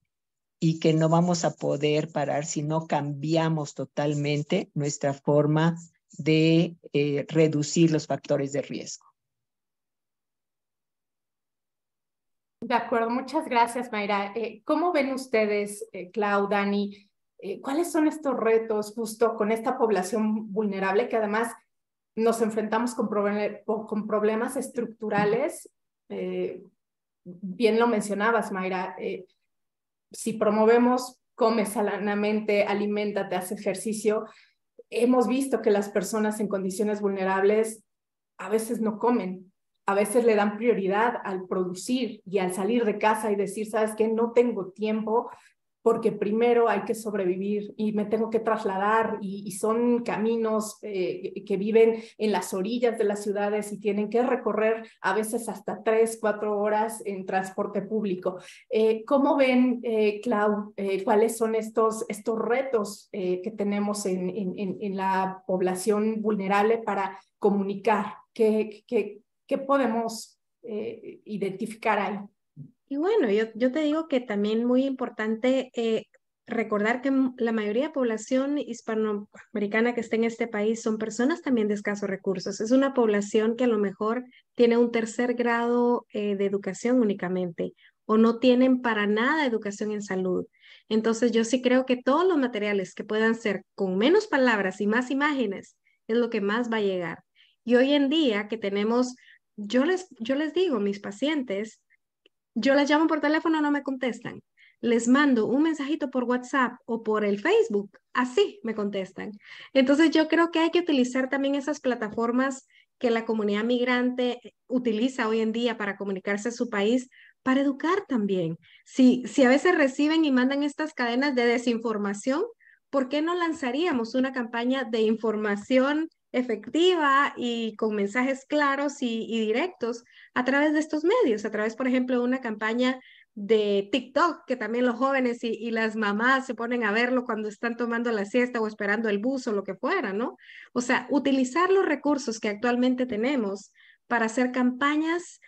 y que no vamos a poder parar si no cambiamos totalmente nuestra forma de eh, reducir los factores de riesgo. De acuerdo, muchas gracias, Mayra. Eh, ¿Cómo ven ustedes, eh, Clau, Dani, eh, cuáles son estos retos justo con esta población vulnerable que además nos enfrentamos con, proble con problemas estructurales? Eh, bien lo mencionabas, Mayra, eh, si promovemos come sanamente, aliméntate, haz ejercicio, hemos visto que las personas en condiciones vulnerables a veces no comen, a veces le dan prioridad al producir y al salir de casa y decir, ¿sabes qué? No tengo tiempo porque primero hay que sobrevivir y me tengo que trasladar y, y son caminos eh, que viven en las orillas de las ciudades y tienen que recorrer a veces hasta tres, cuatro horas en transporte público. Eh, ¿Cómo ven, eh, Clau, eh, cuáles son estos, estos retos eh, que tenemos en, en, en la población vulnerable para comunicar? ¿Qué, qué, qué podemos eh, identificar ahí? Y bueno, yo, yo te digo que también muy importante eh, recordar que la mayoría de población hispanoamericana que está en este país son personas también de escasos recursos. Es una población que a lo mejor tiene un tercer grado eh, de educación únicamente o no tienen para nada educación en salud. Entonces yo sí creo que todos los materiales que puedan ser con menos palabras y más imágenes es lo que más va a llegar. Y hoy en día que tenemos, yo les, yo les digo, mis pacientes, yo les llamo por teléfono, no me contestan. Les mando un mensajito por WhatsApp o por el Facebook, así me contestan. Entonces yo creo que hay que utilizar también esas plataformas que la comunidad migrante utiliza hoy en día para comunicarse a su país, para educar también. Si, si a veces reciben y mandan estas cadenas de desinformación, ¿por qué no lanzaríamos una campaña de información efectiva y con mensajes claros y, y directos a través de estos medios? A través, por ejemplo, de una campaña de TikTok, que también los jóvenes y, y las mamás se ponen a verlo cuando están tomando la siesta o esperando el bus o lo que fuera, ¿no? O sea, utilizar los recursos que actualmente tenemos para hacer campañas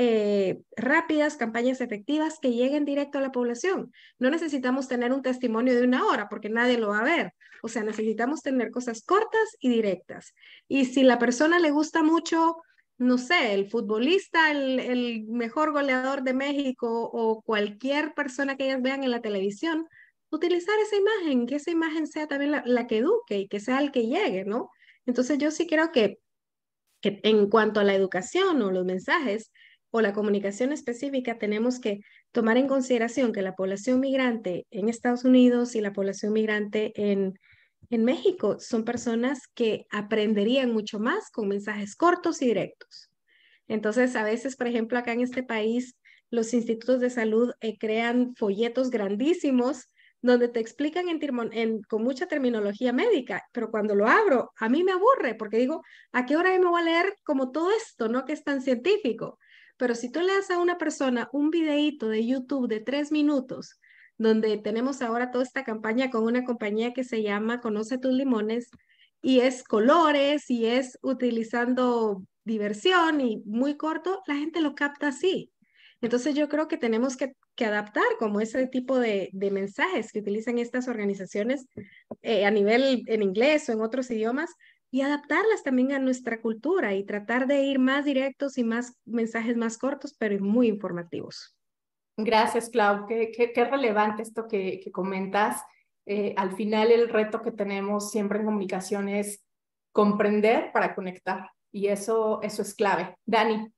eh, rápidas, campañas efectivas que lleguen directo a la población. No necesitamos tener un testimonio de una hora porque nadie lo va a ver. O sea, necesitamos tener cosas cortas y directas. Y si la persona le gusta mucho, no sé, el futbolista, el, el mejor goleador de México o cualquier persona que ellas vean en la televisión, utilizar esa imagen, que esa imagen sea también la, la que eduque y que sea el que llegue, ¿no? Entonces yo sí creo que, que en cuanto a la educación o los mensajes o la comunicación específica, tenemos que tomar en consideración que la población migrante en Estados Unidos y la población migrante en, en México son personas que aprenderían mucho más con mensajes cortos y directos. Entonces, a veces, por ejemplo, acá en este país, los institutos de salud eh, crean folletos grandísimos donde te explican en, en, con mucha terminología médica, pero cuando lo abro, a mí me aburre porque digo, ¿a qué hora me voy a leer como todo esto, no? Que es tan científico. Pero si tú le das a una persona un videíto de YouTube de tres minutos, donde tenemos ahora toda esta campaña con una compañía que se llama Conoce tus limones, y es colores y es utilizando diversión y muy corto, la gente lo capta así. Entonces yo creo que tenemos que, que adaptar como ese tipo de, de mensajes que utilizan estas organizaciones eh, a nivel en inglés o en otros idiomas y adaptarlas también a nuestra cultura y tratar de ir más directos y más mensajes más cortos, pero muy informativos. Gracias, Clau. Qué, qué, qué relevante esto que, que comentas. Eh, al final el reto que tenemos siempre en comunicación es comprender para conectar y eso, eso es clave. Dani.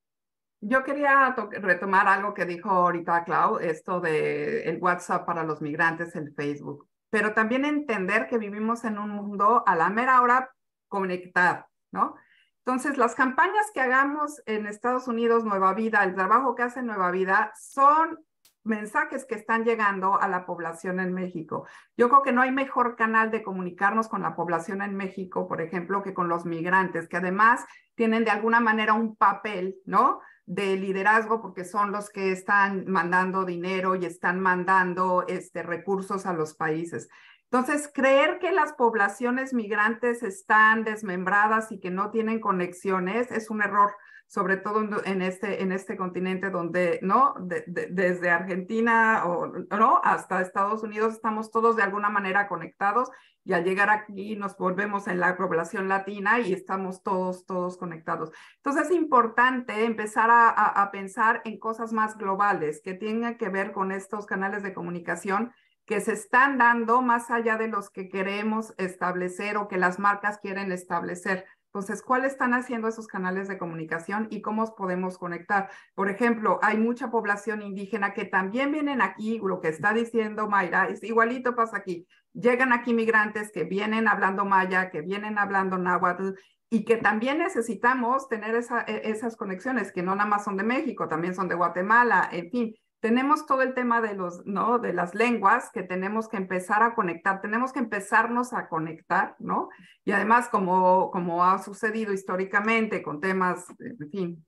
Yo quería retomar algo que dijo ahorita Clau, esto de el WhatsApp para los migrantes, el Facebook, pero también entender que vivimos en un mundo a la mera hora conectado, ¿no? Entonces, las campañas que hagamos en Estados Unidos, Nueva Vida, el trabajo que hace Nueva Vida, son mensajes que están llegando a la población en México. Yo creo que no hay mejor canal de comunicarnos con la población en México, por ejemplo, que con los migrantes, que además tienen de alguna manera un papel, ¿no?, de liderazgo, porque son los que están mandando dinero y están mandando este, recursos a los países. Entonces, creer que las poblaciones migrantes están desmembradas y que no tienen conexiones es un error, sobre todo en este, en este continente donde, ¿no?, de, de, desde Argentina o, ¿no?, hasta Estados Unidos estamos todos de alguna manera conectados y al llegar aquí nos volvemos en la población latina y estamos todos, todos conectados. Entonces es importante empezar a, a, a pensar en cosas más globales que tengan que ver con estos canales de comunicación que se están dando más allá de los que queremos establecer o que las marcas quieren establecer. Entonces, ¿cuáles están haciendo esos canales de comunicación y cómo podemos conectar? Por ejemplo, hay mucha población indígena que también vienen aquí, lo que está diciendo Mayra, es igualito pasa aquí. Llegan aquí migrantes que vienen hablando maya, que vienen hablando náhuatl, y que también necesitamos tener esa, esas conexiones, que no nada más son de México, también son de Guatemala, en fin. Tenemos todo el tema de, los, ¿no?, de las lenguas que tenemos que empezar a conectar, tenemos que empezarnos a conectar, ¿no? Y además, como, como ha sucedido históricamente con temas, en fin,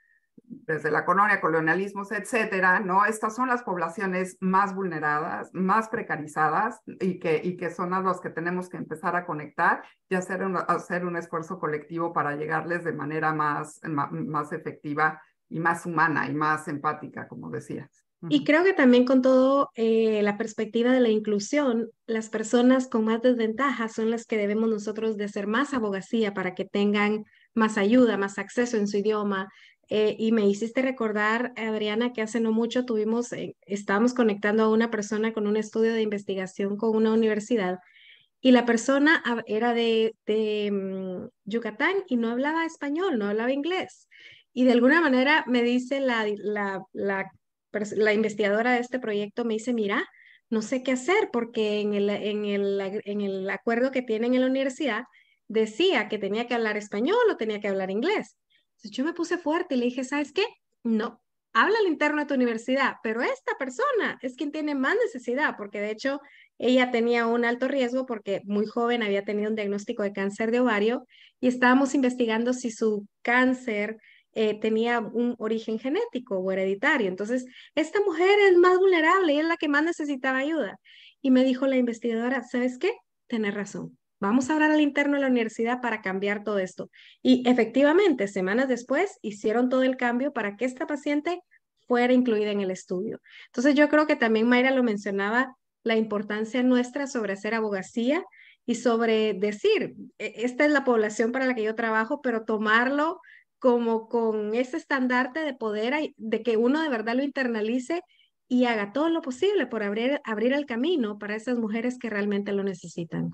desde la colonia, colonialismos, etcétera, ¿no? Estas son las poblaciones más vulneradas, más precarizadas y que, y que son a los que tenemos que empezar a conectar y hacer un, hacer un esfuerzo colectivo para llegarles de manera más, más, más efectiva y más humana y más empática, como decías. Y creo que también con todo eh, la perspectiva de la inclusión, las personas con más desventajas son las que debemos nosotros de hacer más abogacía para que tengan más ayuda, más acceso en su idioma. Eh, y me hiciste recordar, Adriana, que hace no mucho tuvimos, eh, estábamos conectando a una persona con un estudio de investigación con una universidad y la persona era de, de um, Yucatán y no hablaba español, no hablaba inglés. Y de alguna manera me dice la, la, la, la investigadora de este proyecto, me dice, mira, no sé qué hacer porque en el, en el, en el acuerdo que tienen en la universidad decía que tenía que hablar español o tenía que hablar inglés. Entonces yo me puse fuerte y le dije, ¿sabes qué? No, habla al interno de tu universidad, pero esta persona es quien tiene más necesidad, porque de hecho ella tenía un alto riesgo porque muy joven había tenido un diagnóstico de cáncer de ovario y estábamos investigando si su cáncer eh, tenía un origen genético o hereditario. Entonces, esta mujer es más vulnerable y es la que más necesitaba ayuda. Y me dijo la investigadora, ¿sabes qué? Tienes razón. Vamos a hablar al interno de la universidad para cambiar todo esto. Y efectivamente, semanas después, hicieron todo el cambio para que esta paciente fuera incluida en el estudio. Entonces, yo creo que también Mayra lo mencionaba, la importancia nuestra sobre hacer abogacía y sobre decir, esta es la población para la que yo trabajo, pero tomarlo como con ese estandarte de poder, de que uno de verdad lo internalice y haga todo lo posible por abrir, abrir el camino para esas mujeres que realmente lo necesitan.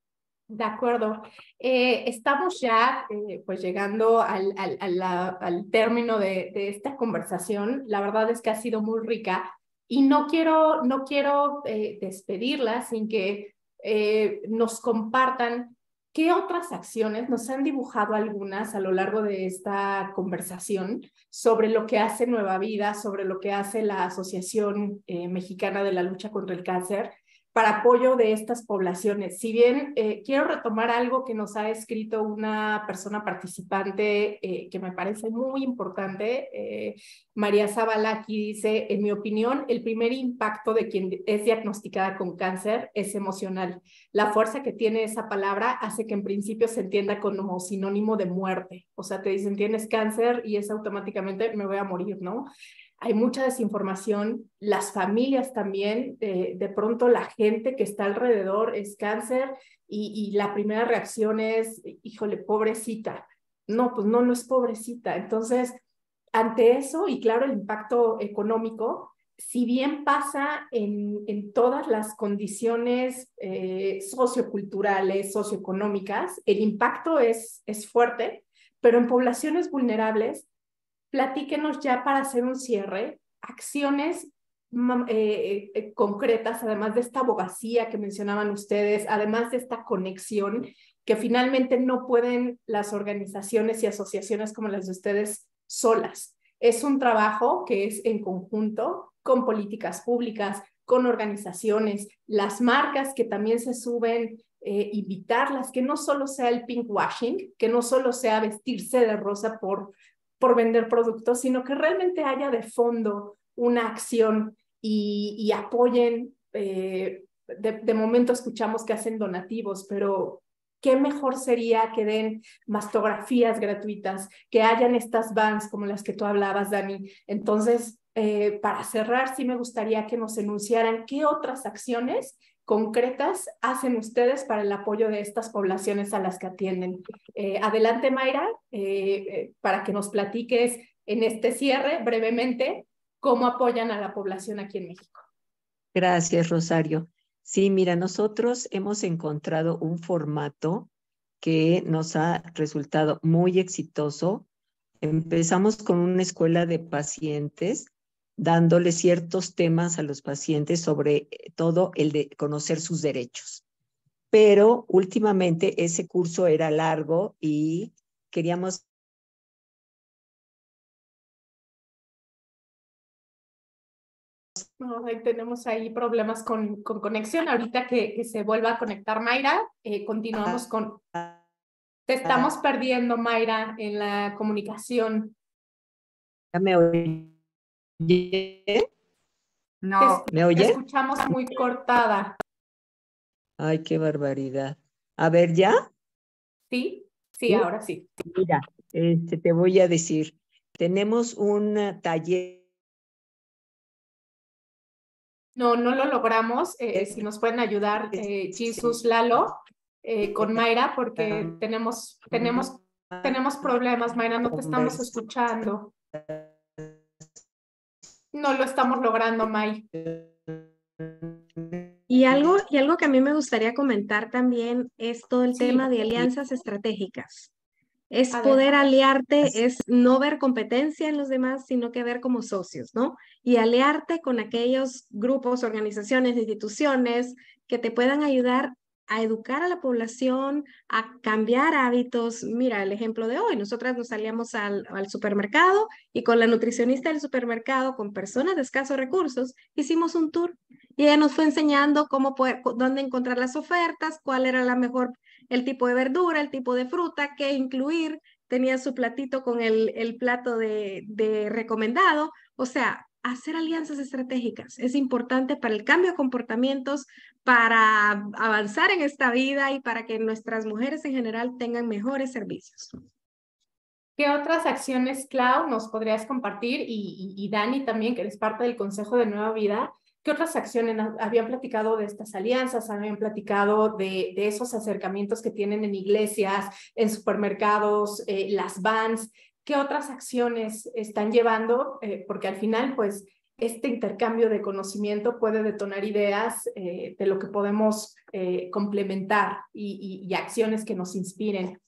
De acuerdo. Eh, estamos ya eh, pues llegando al, al, al, al término de, de esta conversación. La verdad es que ha sido muy rica y no quiero, no quiero eh, despedirla sin que eh, nos compartan qué otras acciones, nos han dibujado algunas a lo largo de esta conversación sobre lo que hace Nueva Vida, sobre lo que hace la Asociación eh, Mexicana de la Lucha contra el Cáncer, para apoyo de estas poblaciones. Si bien eh, quiero retomar algo que nos ha escrito una persona participante eh, que me parece muy importante, eh, María Zabalaki dice, en mi opinión, el primer impacto de quien es diagnosticada con cáncer es emocional. La fuerza que tiene esa palabra hace que en principio se entienda como sinónimo de muerte. O sea, te dicen, tienes cáncer y es automáticamente, me voy a morir, ¿no? Hay mucha desinformación, las familias también, eh, de pronto la gente que está alrededor es cáncer y, y la primera reacción es, híjole, pobrecita. No, pues no, no es pobrecita. Entonces, ante eso, y claro, el impacto económico, si bien pasa en, en todas las condiciones eh, socioculturales, socioeconómicas, el impacto es, es fuerte, pero en poblaciones vulnerables, platíquenos ya para hacer un cierre, acciones eh, eh, concretas, además de esta abogacía que mencionaban ustedes, además de esta conexión que finalmente no pueden las organizaciones y asociaciones como las de ustedes solas. Es un trabajo que es en conjunto con políticas públicas, con organizaciones, las marcas que también se suben, eh, invitarlas, que no solo sea el pinkwashing, que no solo sea vestirse de rosa por por vender productos, sino que realmente haya de fondo una acción y, y apoyen. Eh, de, de momento escuchamos que hacen donativos, pero qué mejor sería que den mastografías gratuitas, que hayan estas vans como las que tú hablabas, Dani. Entonces, eh, para cerrar, sí me gustaría que nos enunciaran qué otras acciones concretas hacen ustedes para el apoyo de estas poblaciones a las que atienden. Eh, adelante, Mayra, eh, eh, para que nos platiques en este cierre brevemente cómo apoyan a la población aquí en México. Gracias, Rosario. Sí, mira, nosotros hemos encontrado un formato que nos ha resultado muy exitoso. Empezamos con una escuela de pacientes, dándole ciertos temas a los pacientes, sobre todo el de conocer sus derechos. Pero últimamente ese curso era largo y queríamos... No, ahí tenemos ahí problemas con, con conexión. Ahorita que, que se vuelva a conectar Mayra, eh, continuamos con... Te estamos perdiendo, Mayra, en la comunicación. ¿Ya me oye? No. Te, ¿Me oye? te escuchamos muy cortada. Ay, qué barbaridad. A ver, ¿ya? ¿Sí? Sí, ¿Sí? ahora sí. Mira, este, te voy a decir, tenemos un taller. No, no lo logramos. Eh, si nos pueden ayudar, eh, Jesus, Lalo, eh, con Mayra, porque tenemos, tenemos, tenemos problemas, Mayra, no te estamos escuchando. No lo estamos logrando, May. Y algo, y algo que a mí me gustaría comentar también es todo el Sí. tema de alianzas estratégicas. Es A poder ver. aliarte, es no ver competencia en los demás, sino que ver como socios, ¿no? Y aliarte con aquellos grupos, organizaciones, instituciones que te puedan ayudar a educar a la población, a cambiar hábitos. Mira, el ejemplo de hoy, nosotras nos salíamos al, al supermercado y con la nutricionista del supermercado, con personas de escasos recursos, hicimos un tour y ella nos fue enseñando cómo poder, dónde encontrar las ofertas, cuál era la mejor, el tipo de verdura, el tipo de fruta, qué incluir. Tenía su platito con el, el plato de, de recomendado. O sea, hacer alianzas estratégicas es importante para el cambio de comportamientos, para avanzar en esta vida y para que nuestras mujeres en general tengan mejores servicios. ¿Qué otras acciones, Clau, nos podrías compartir? Y, y, y Dani también, que eres parte del Consejo de Nueva Vida. ¿Qué otras acciones habían platicado de estas alianzas? ¿Habían platicado de, de esos acercamientos que tienen en iglesias, en supermercados, eh, las vans? ¿Qué otras acciones están llevando? Eh, porque al final, pues, este intercambio de conocimiento puede detonar ideas eh, de lo que podemos eh, complementar y, y, y acciones que nos inspiren.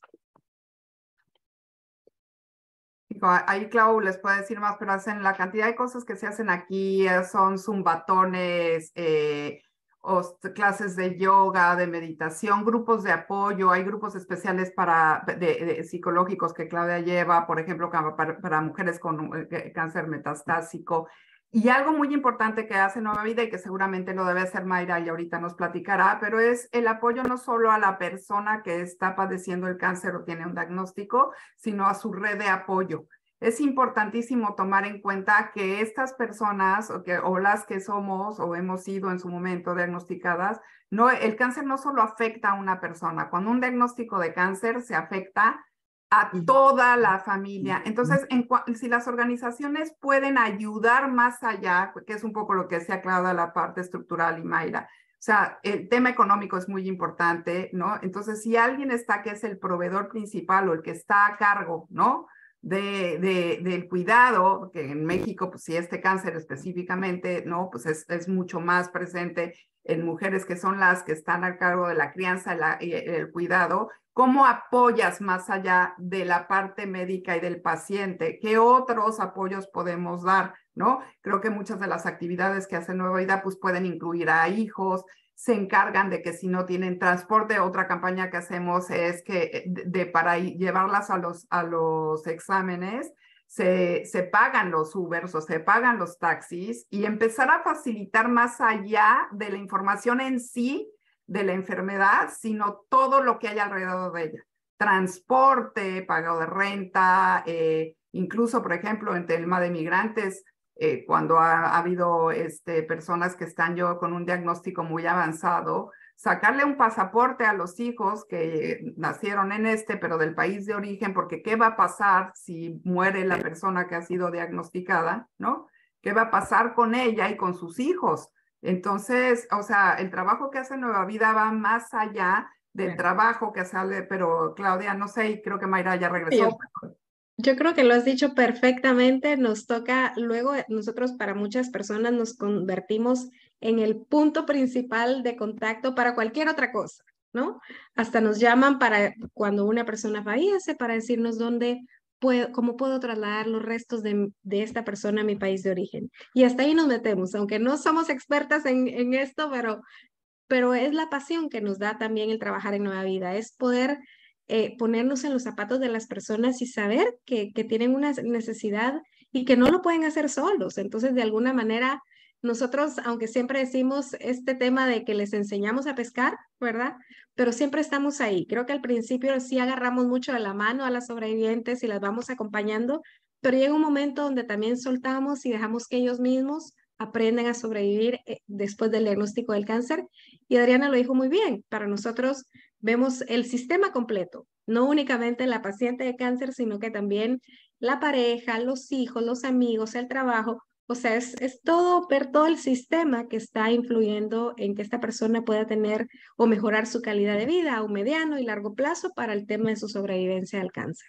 Ahí Clau les puede decir más, pero hacen la cantidad de cosas que se hacen aquí, son zumbatones, eh, o clases de yoga, de meditación, grupos de apoyo, hay grupos especiales para, de, de psicológicos que Claudia lleva, por ejemplo, para, para mujeres con eh, cáncer metastásico. Y algo muy importante que hace Nueva Vida y que seguramente lo debe hacer Mayra y ahorita nos platicará, pero es el apoyo no solo a la persona que está padeciendo el cáncer o tiene un diagnóstico, sino a su red de apoyo. Es importantísimo tomar en cuenta que estas personas o, que, o las que somos o hemos sido en su momento diagnosticadas, no, el cáncer no solo afecta a una persona. Cuando un diagnóstico de cáncer se afecta a toda la familia. Entonces, en, si las organizaciones pueden ayudar más allá, que es un poco lo que decía Claudia, la parte estructural y Mayra, o sea, el tema económico es muy importante, ¿no? Entonces, si alguien está que es el proveedor principal o el que está a cargo, ¿no? De, de, del cuidado, que en México, pues si este cáncer específicamente, ¿no? Pues es, es mucho más presente en mujeres que son las que están a cargo de la crianza y el, el cuidado. ¿Cómo apoyas más allá de la parte médica y del paciente? ¿Qué otros apoyos podemos dar? ¿No? Creo que muchas de las actividades que hace Nueva Vida pues pueden incluir a hijos, se encargan de que si no tienen transporte, otra campaña que hacemos es que de, de para llevarlas a los, a los exámenes, se, se pagan los Ubers o se pagan los taxis y empezar a facilitar más allá de la información en sí de la enfermedad, sino todo lo que hay alrededor de ella. Transporte, pago de renta, eh, incluso, por ejemplo, en tema de migrantes, eh, cuando ha, ha habido este, personas que están yo con un diagnóstico muy avanzado, sacarle un pasaporte a los hijos que nacieron en este, pero del país de origen, porque ¿qué va a pasar si muere la persona que ha sido diagnosticada, ¿no? ¿Qué va a pasar con ella y con sus hijos? Entonces, o sea, el trabajo que hace Nueva Vida va más allá del trabajo que sale, pero Claudia, no sé, y creo que Mayra ya regresó. Sí. Yo creo que lo has dicho perfectamente. Nos toca, luego nosotros para muchas personas nos convertimos en el punto principal de contacto para cualquier otra cosa, ¿no? Hasta nos llaman para cuando una persona fallece, para decirnos dónde puedo, cómo puedo trasladar los restos de, de esta persona a mi país de origen. Y hasta ahí nos metemos, aunque no somos expertas en, en esto, pero, pero es la pasión que nos da también el trabajar en Nueva Vida, es poder Eh, ponernos en los zapatos de las personas y saber que, que tienen una necesidad y que no lo pueden hacer solos. Entonces, de alguna manera, nosotros, aunque siempre decimos este tema de que les enseñamos a pescar, ¿verdad? Pero siempre estamos ahí. Creo que al principio sí agarramos mucho de la mano a las sobrevivientes y las vamos acompañando, pero llega un momento donde también soltamos y dejamos que ellos mismos aprenden a sobrevivir eh, después del diagnóstico del cáncer. Y Adriana lo dijo muy bien, para nosotros vemos el sistema completo, no únicamente la paciente de cáncer, sino que también la pareja, los hijos, los amigos, el trabajo. O sea, es, es todo, ver todo el sistema que está influyendo en que esta persona pueda tener o mejorar su calidad de vida a un mediano y largo plazo para el tema de su sobrevivencia al cáncer.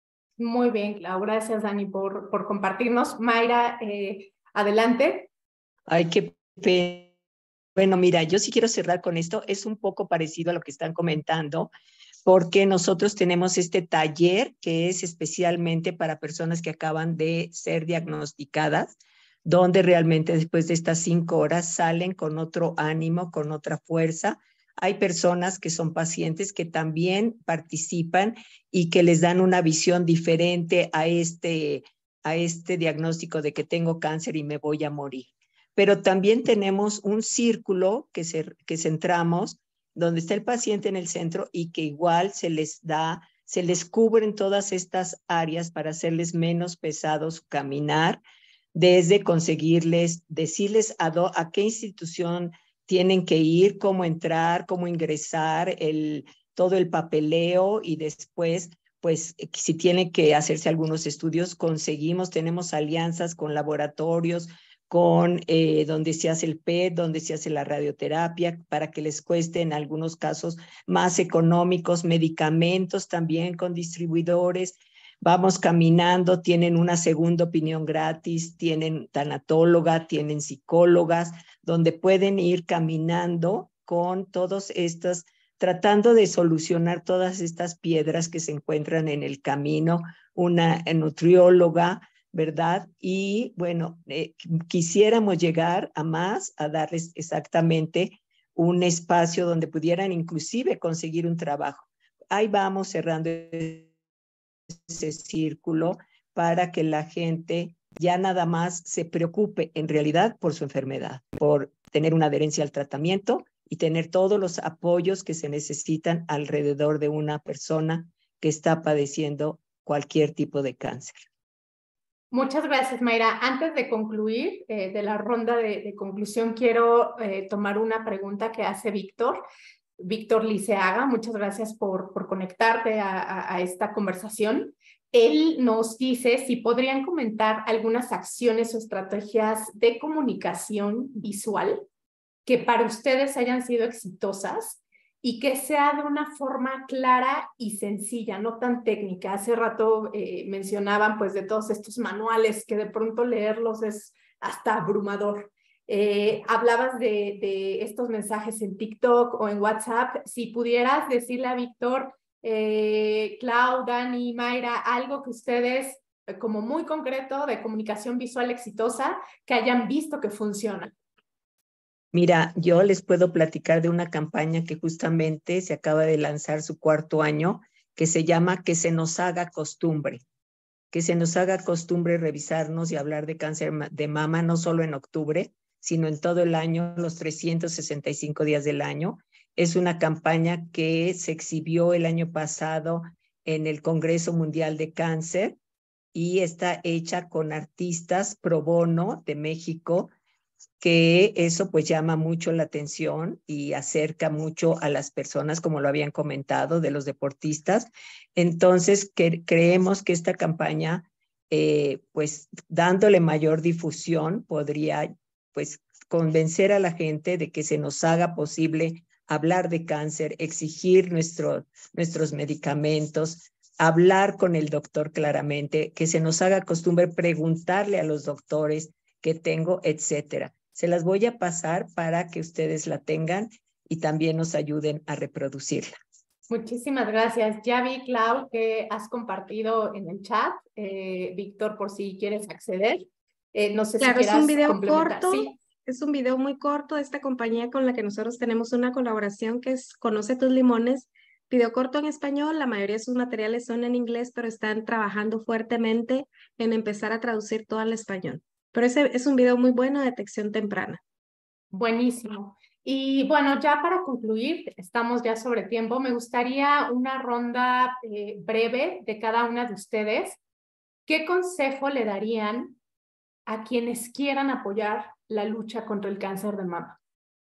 Muy bien, Clau. Gracias, Dani, por, por compartirnos. Mayra, eh, adelante. Ay, qué pena. Bueno, mira, yo sí quiero cerrar con esto. Es un poco parecido a lo que están comentando, porque nosotros tenemos este taller que es especialmente para personas que acaban de ser diagnosticadas, donde realmente después de estas cinco horas salen con otro ánimo, con otra fuerza, hay personas que son pacientes que también participan y que les dan una visión diferente a este, a este diagnóstico de que tengo cáncer y me voy a morir. Pero también tenemos un círculo que, se, que centramos, donde está el paciente en el centro y que igual se les da, se les cubren todas estas áreas para hacerles menos pesados caminar, desde conseguirles, decirles a, do, a qué institución tienen que ir, cómo entrar, cómo ingresar, el, todo el papeleo y después, pues, si tiene que hacerse algunos estudios, conseguimos, tenemos alianzas con laboratorios, con eh, donde se hace el P E T, donde se hace la radioterapia, para que les cueste en algunos casos más económicos, medicamentos también con distribuidores. Vamos caminando, tienen una segunda opinión gratis, tienen tanatóloga, tienen psicólogas, donde pueden ir caminando con todos estos, tratando de solucionar todas estas piedras que se encuentran en el camino, una nutrióloga, ¿verdad? Y bueno, eh, quisiéramos llegar a más, a darles exactamente un espacio donde pudieran inclusive conseguir un trabajo. Ahí vamos cerrando ese círculo para que la gente ya nada más se preocupe en realidad por su enfermedad, por tener una adherencia al tratamiento y tener todos los apoyos que se necesitan alrededor de una persona que está padeciendo cualquier tipo de cáncer. Muchas gracias, Mayra. Antes de concluir, eh, de la ronda de, de conclusión, quiero eh, tomar una pregunta que hace Víctor. Víctor Liceaga, muchas gracias por, por conectarte a, a, a esta conversación. Él nos dice si podrían comentar algunas acciones o estrategias de comunicación visual que para ustedes hayan sido exitosas y que sea de una forma clara y sencilla, no tan técnica. Hace rato eh, mencionaban pues de todos estos manuales que de pronto leerlos es hasta abrumador. Eh, hablabas de, de estos mensajes en TikTok o en WhatsApp. Si pudieras decirle a Víctor, eh, Clau, Dani, Mayra, algo que ustedes, eh, como muy concreto, de comunicación visual exitosa, que hayan visto que funciona. Mira, yo les puedo platicar de una campaña que justamente se acaba de lanzar su cuarto año, que se llama Que se nos haga costumbre. Que se nos haga costumbre revisarnos y hablar de cáncer de mama, no solo en octubre, sino en todo el año, los trescientos sesenta y cinco días del año. Es una campaña que se exhibió el año pasado en el Congreso Mundial de Cáncer y está hecha con artistas pro bono de México, que eso pues llama mucho la atención y acerca mucho a las personas, como lo habían comentado, de los deportistas. Entonces, que, creemos que esta campaña, eh, pues dándole mayor difusión, podría pues convencer a la gente de que se nos haga posible hablar de cáncer, exigir nuestro, nuestros medicamentos, hablar con el doctor claramente, que se nos haga costumbre preguntarle a los doctores qué tengo, etcétera. Se las voy a pasar para que ustedes la tengan y también nos ayuden a reproducirla. Muchísimas gracias. Ya vi, Clau, que has compartido en el chat. Eh, Víctor, por si quieres acceder. Eh, no sé claro, si quieras es un video complementar. corto. Sí. Es un video muy corto de esta compañía con la que nosotros tenemos una colaboración que es Conoce tus limones. Video corto en español, la mayoría de sus materiales son en inglés, pero están trabajando fuertemente en empezar a traducir todo al español. Pero ese es un video muy bueno de detección temprana. Buenísimo. Y bueno, ya para concluir, estamos ya sobre tiempo, me gustaría una ronda eh, breve de cada una de ustedes. ¿Qué consejo le darían a quienes quieran apoyar la lucha contra el cáncer de mama?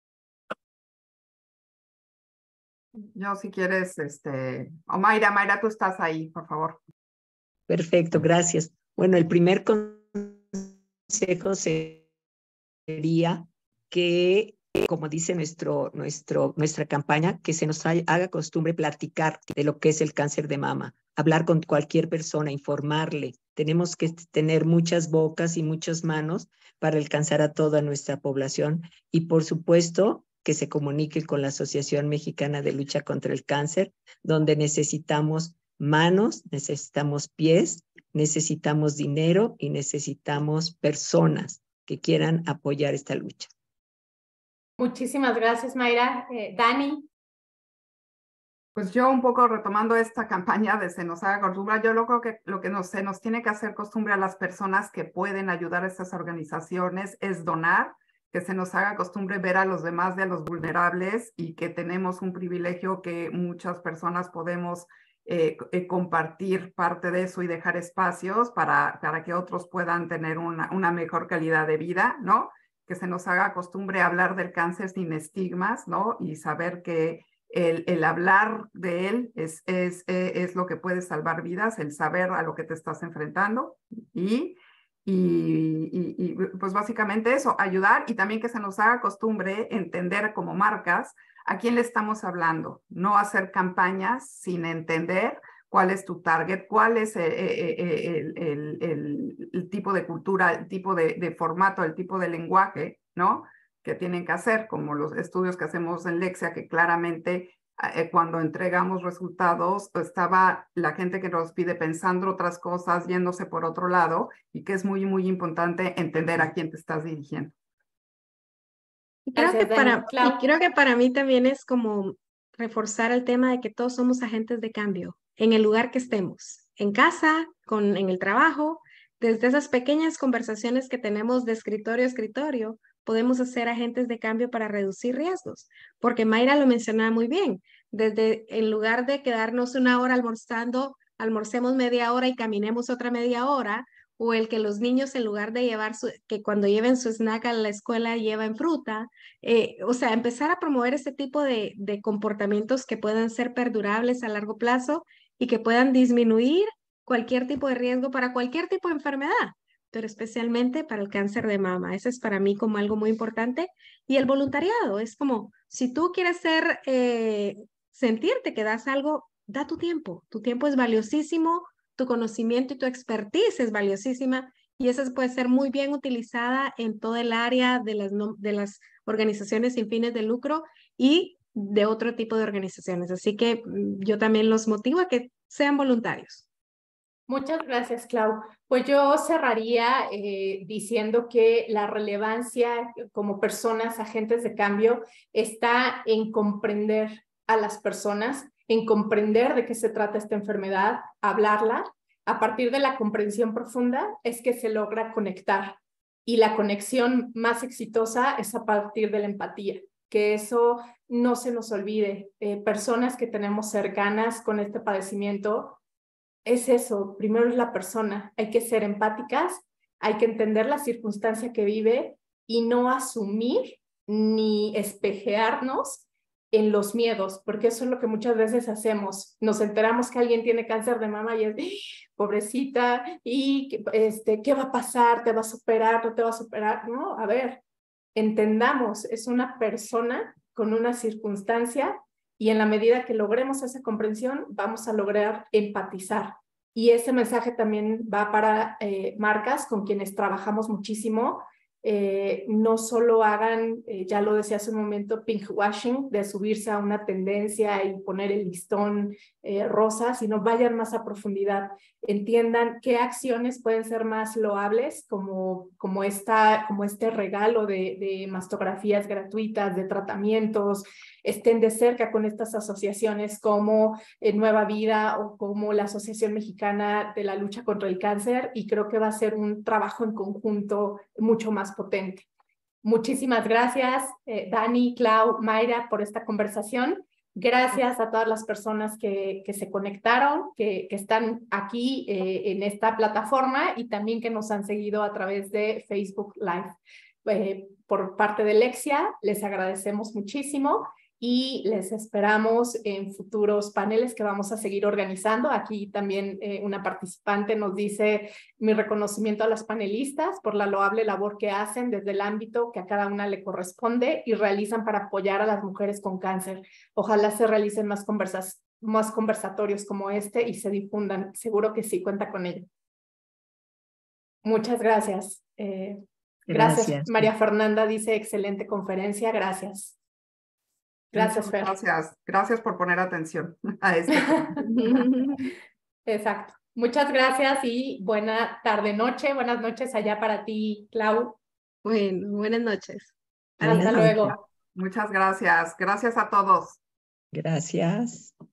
Yo, si quieres, este, o Mayra, Mayra, tú estás ahí, por favor. Perfecto, gracias. Bueno, el primer consejo sería que, como dice nuestro, nuestro, nuestra campaña, que se nos haga costumbre platicar de lo que es el cáncer de mama, hablar con cualquier persona, informarle. Tenemos que tener muchas bocas y muchas manos para alcanzar a toda nuestra población y, por supuesto, que se comunique con la Asociación Mexicana de Lucha contra el Cáncer, donde necesitamos manos, necesitamos pies, necesitamos dinero y necesitamos personas que quieran apoyar esta lucha. Muchísimas gracias, Mayra. Eh, Dani. Pues yo un poco retomando esta campaña de Se nos haga costumbre, yo lo creo que lo que nos, se nos tiene que hacer costumbre a las personas que pueden ayudar a estas organizaciones es donar, que se nos haga costumbre ver a los demás de los vulnerables y que tenemos un privilegio que muchas personas podemos eh, eh, compartir parte de eso y dejar espacios para, para que otros puedan tener una, una mejor calidad de vida, ¿no? Que se nos haga costumbre hablar del cáncer sin estigmas, ¿no? Y saber que El, el hablar de él es, es, es lo que puede salvar vidas, el saber a lo que te estás enfrentando y, y, y, y pues básicamente eso, ayudar y también que se nos haga costumbre entender como marcas a quién le estamos hablando, no hacer campañas sin entender cuál es tu target, cuál es el, el, el, el, el tipo de cultura, el tipo de, de formato, el tipo de lenguaje, ¿no? Que tienen que hacer, como los estudios que hacemos en Lexia, que claramente eh, cuando entregamos resultados estaba la gente que nos pide pensando otras cosas, yéndose por otro lado, y que es muy, muy importante entender a quién te estás dirigiendo. Y creo, que para, y creo que para mí también es como reforzar el tema de que todos somos agentes de cambio en el lugar que estemos, en casa, con, en el trabajo, desde esas pequeñas conversaciones que tenemos de escritorio a escritorio, podemos hacer agentes de cambio para reducir riesgos, porque Mayra lo mencionaba muy bien, desde en lugar de quedarnos una hora almorzando, almorcemos media hora y caminemos otra media hora, o el que los niños en lugar de llevar su, que cuando lleven su snack a la escuela lleven fruta, eh, o sea, empezar a promover este tipo de, de comportamientos que puedan ser perdurables a largo plazo y que puedan disminuir cualquier tipo de riesgo para cualquier tipo de enfermedad, pero especialmente para el cáncer de mama. Eso es para mí como algo muy importante. Y el voluntariado es como, si tú quieres ser, eh, sentirte que das algo, da tu tiempo. Tu tiempo es valiosísimo, tu conocimiento y tu expertise es valiosísima y esa puede ser muy bien utilizada en todo el área de las, de las organizaciones sin fines de lucro y de otro tipo de organizaciones. Así que yo también los motivo a que sean voluntarios. Muchas gracias, Clau. Pues yo cerraría eh, diciendo que la relevancia como personas, agentes de cambio, está en comprender a las personas, en comprender de qué se trata esta enfermedad, hablarla. A partir de la comprensión profunda es que se logra conectar. Y la conexión más exitosa es a partir de la empatía. Que eso no se nos olvide. Eh, personas que tenemos cercanas con este padecimiento, es eso, primero es la persona, hay que ser empáticas, hay que entender la circunstancia que vive y no asumir ni espejearnos en los miedos, porque eso es lo que muchas veces hacemos. Nos enteramos que alguien tiene cáncer de mama y es, pobrecita, y este, ¿qué va a pasar? ¿Te va a superar? ¿No te va a superar? No, a ver, entendamos, es una persona con una circunstancia y en la medida que logremos esa comprensión, vamos a lograr empatizar. Y ese mensaje también va para eh, marcas con quienes trabajamos muchísimo. Eh, no solo hagan, eh, ya lo decía hace un momento, pinkwashing, de subirse a una tendencia y poner el listón eh, rosa, sino vayan más a profundidad. Entiendan qué acciones pueden ser más loables, como, como, esta, como este regalo de, de mastografías gratuitas, de tratamientos. Estén de cerca con estas asociaciones como eh, Nueva Vida o como la Asociación Mexicana de la Lucha contra el Cáncer, y creo que va a ser un trabajo en conjunto mucho más potente. Muchísimas gracias, eh, Dani, Clau, Mayra, por esta conversación. Gracias a todas las personas que, que se conectaron, que, que están aquí eh, en esta plataforma y también que nos han seguido a través de Facebook Live. Eh, por parte de Lexia, les agradecemos muchísimo y les esperamos en futuros paneles que vamos a seguir organizando. Aquí también eh, una participante nos dice: mi reconocimiento a las panelistas por la loable labor que hacen desde el ámbito que a cada una le corresponde y realizan para apoyar a las mujeres con cáncer. Ojalá se realicen más, conversas, más conversatorios como este y se difundan. Seguro que sí, cuenta con ello. Muchas gracias. Eh, gracias. Gracias. María Fernanda dice: excelente conferencia. Gracias. Gracias, Fer. Gracias, gracias por poner atención a esto. Exacto. Muchas gracias y buena tarde, noche. Buenas noches allá para ti, Clau. Bueno, buenas noches. Hasta luego. Muchas gracias. Gracias a todos. Gracias.